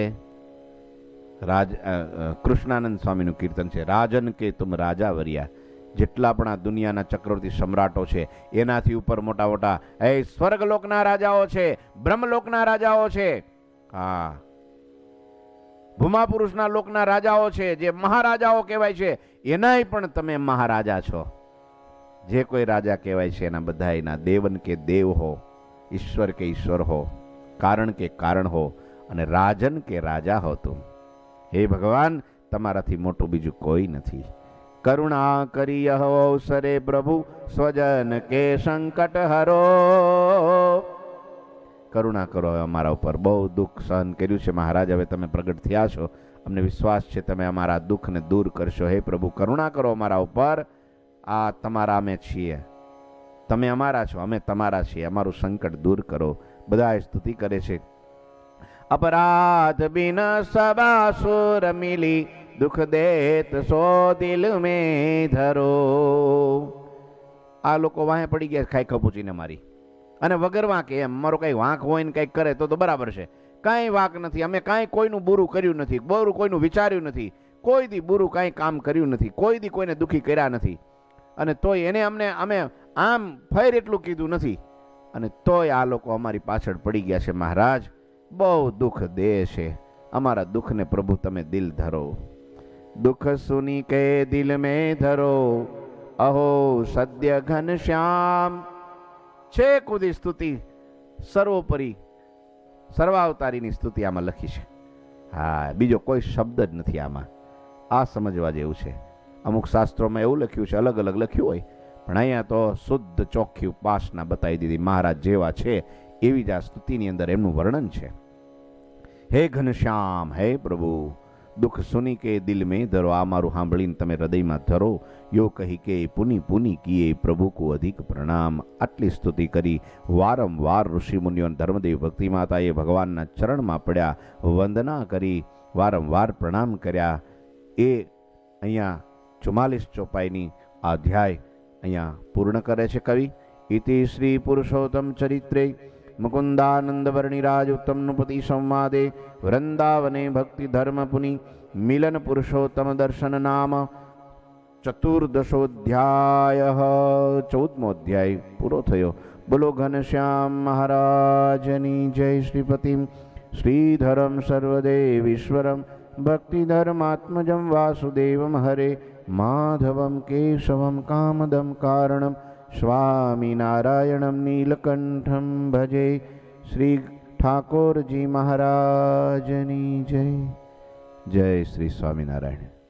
Speaker 1: કૃષ્ણાનંદ સ્વામીનું કીર્તન છે, રાજન કે તુમ રાજા વરિયા. જેટલા પણ આ દુનિયાના ચક્રવર્તી સમ્રાટો છે એનાથી ઉપર મોટા મોટા એ સ્વર્ગલોકના રાજાઓ છે, બ્રહ્મલોકના રાજાઓ છે. હા, ભૂમાપુરુષના લોકના રાજાઓ છે, જે મહારાજાઓ કહેવાય છે, એનાય પણ તમે મહારાજા છો. જે કોઈ રાજા કહેવાય છે એના બધા એના દેવન કે દેવ હો, ઈશ્વર કે ઈશ્વર હો, કારણ કે કારણ હો, અને રાજન કે રાજા હો તું. હે ભગવાન, તમારાથી મોટું બીજું કોઈ નથી. કરુણા કરી અવસરે પ્રભુ સ્વજન કે સંકટ હરો. કરુણા કરો હવે અમારા ઉપર. બહુ દુઃખ સહન કર્યું છે મહારાજ, હવે તમે પ્રગટ થયા છો, અમને વિશ્વાસ છે તમે અમારા દુઃખને દૂર કરશો. હે પ્રભુ, કરુણા કરો અમારા ઉપર. આ તમારા અમે છીએ, તમે અમારા છો, અમે તમારા છીએ, અમારું સંકટ દૂર કરો. બધા સ્તુતિ કરે છે. अपराध बिन सबा सुर मिली दुख देत સો દિલ में ધરો. આ લોકો વાહે પડી ગયા ખાઈ ખપૂચીને મારી, અને વગર વાંકે. એમ મારો કઈ વાંક હોય ને કંઈક કરે તો બરાબર છે. કાંઈ વાંક નથી, અમે કાંઈ કોઈનું બુરું કર્યું નથી, બુરું કોઈનું વિચાર્યું નથી, કોઈ દી બુરું કાંઈ કામ કર્યું નથી, કોઈ દી કોઈને દુઃખી કર્યા નથી, અને તોય એને અમે આમ ફેર એટલું કીધું નથી, અને તોય આ લોકો અમારી પાછળ પડી ગયા છે. મહારાજ, બહુ દુઃખ દે છે, અમારા દુઃખને પ્રભુ તમે દિલ ધરો. દુઃખ સુની કે દિલ મેં ધરો, અહો સદ્ય ઘન શ્યામ. છે કુદી સ્તુતિ સર્વોપરી સર્વાવતારીની સ્તુતિ આમાં લખી છે. હા, બીજો કોઈ શબ્દ જ નથી આમાં. આ સમજવા જેવું છે. અમુક શાસ્ત્રોમાં એવું લખ્યું છે, અલગ અલગ લખ્યું હોય, પણ અહીંયા તો શુદ્ધ ચોખ્ખી ઉપાસના બતાવી દીધી. મહારાજ જેવા છે એવી જ આ સ્તુતિની અંદર એમનું વર્ણન છે. હે ઘનશ્યામ, હે પ્રભુ, દુઃખ સુની કે દિલ મેં ધરો. આ મારું સાંભળીને તમે હૃદયમાં ધરો. યો કહી કે પુની પુની કીએ પ્રભુ કો અધિક પ્રણામ. આટલી સ્તુતિ કરી વારંવાર ઋષિમુનિઓ ધર્મદેવ ભક્તિ માતાએ ભગવાનના ચરણમાં પડ્યા, વંદના કરી, વારંવાર પ્રણામ કર્યા. એ અહીંયા 44 ચોપાઈની અધ્યાય અહીંયા પૂર્ણ કરે છે કવિ. ઇતિ શ્રી પુરુષોત્તમ ચરિત્રે મુકુંદાનંદ વર્ણિરાજ ઉત્તમ નુપતિ સંવાદે વૃંદાવને ભક્તિ ધર્મ પુની મિલન પુરુષોત્તમ દર્શન નામ 14દશોધ્યાય. 14મો અધ્યાય પૂરો થયો. બોલો ઘનશ્યામ મહારાજની જય. શ્રીપતિમ શ્રીધરમ સર્વદેવીશ્વરમ ભક્તિ ધર્માત્મજમ વાસુદેવમ હરે માધવમ કેશવમ કામદમ કારણમ સ્વામિનારાયણમ નીલકંઠમ ભજે. શ્રી ઠાકોરજી મહારાજની જય. જય શ્રી સ્વામિનારાયણ.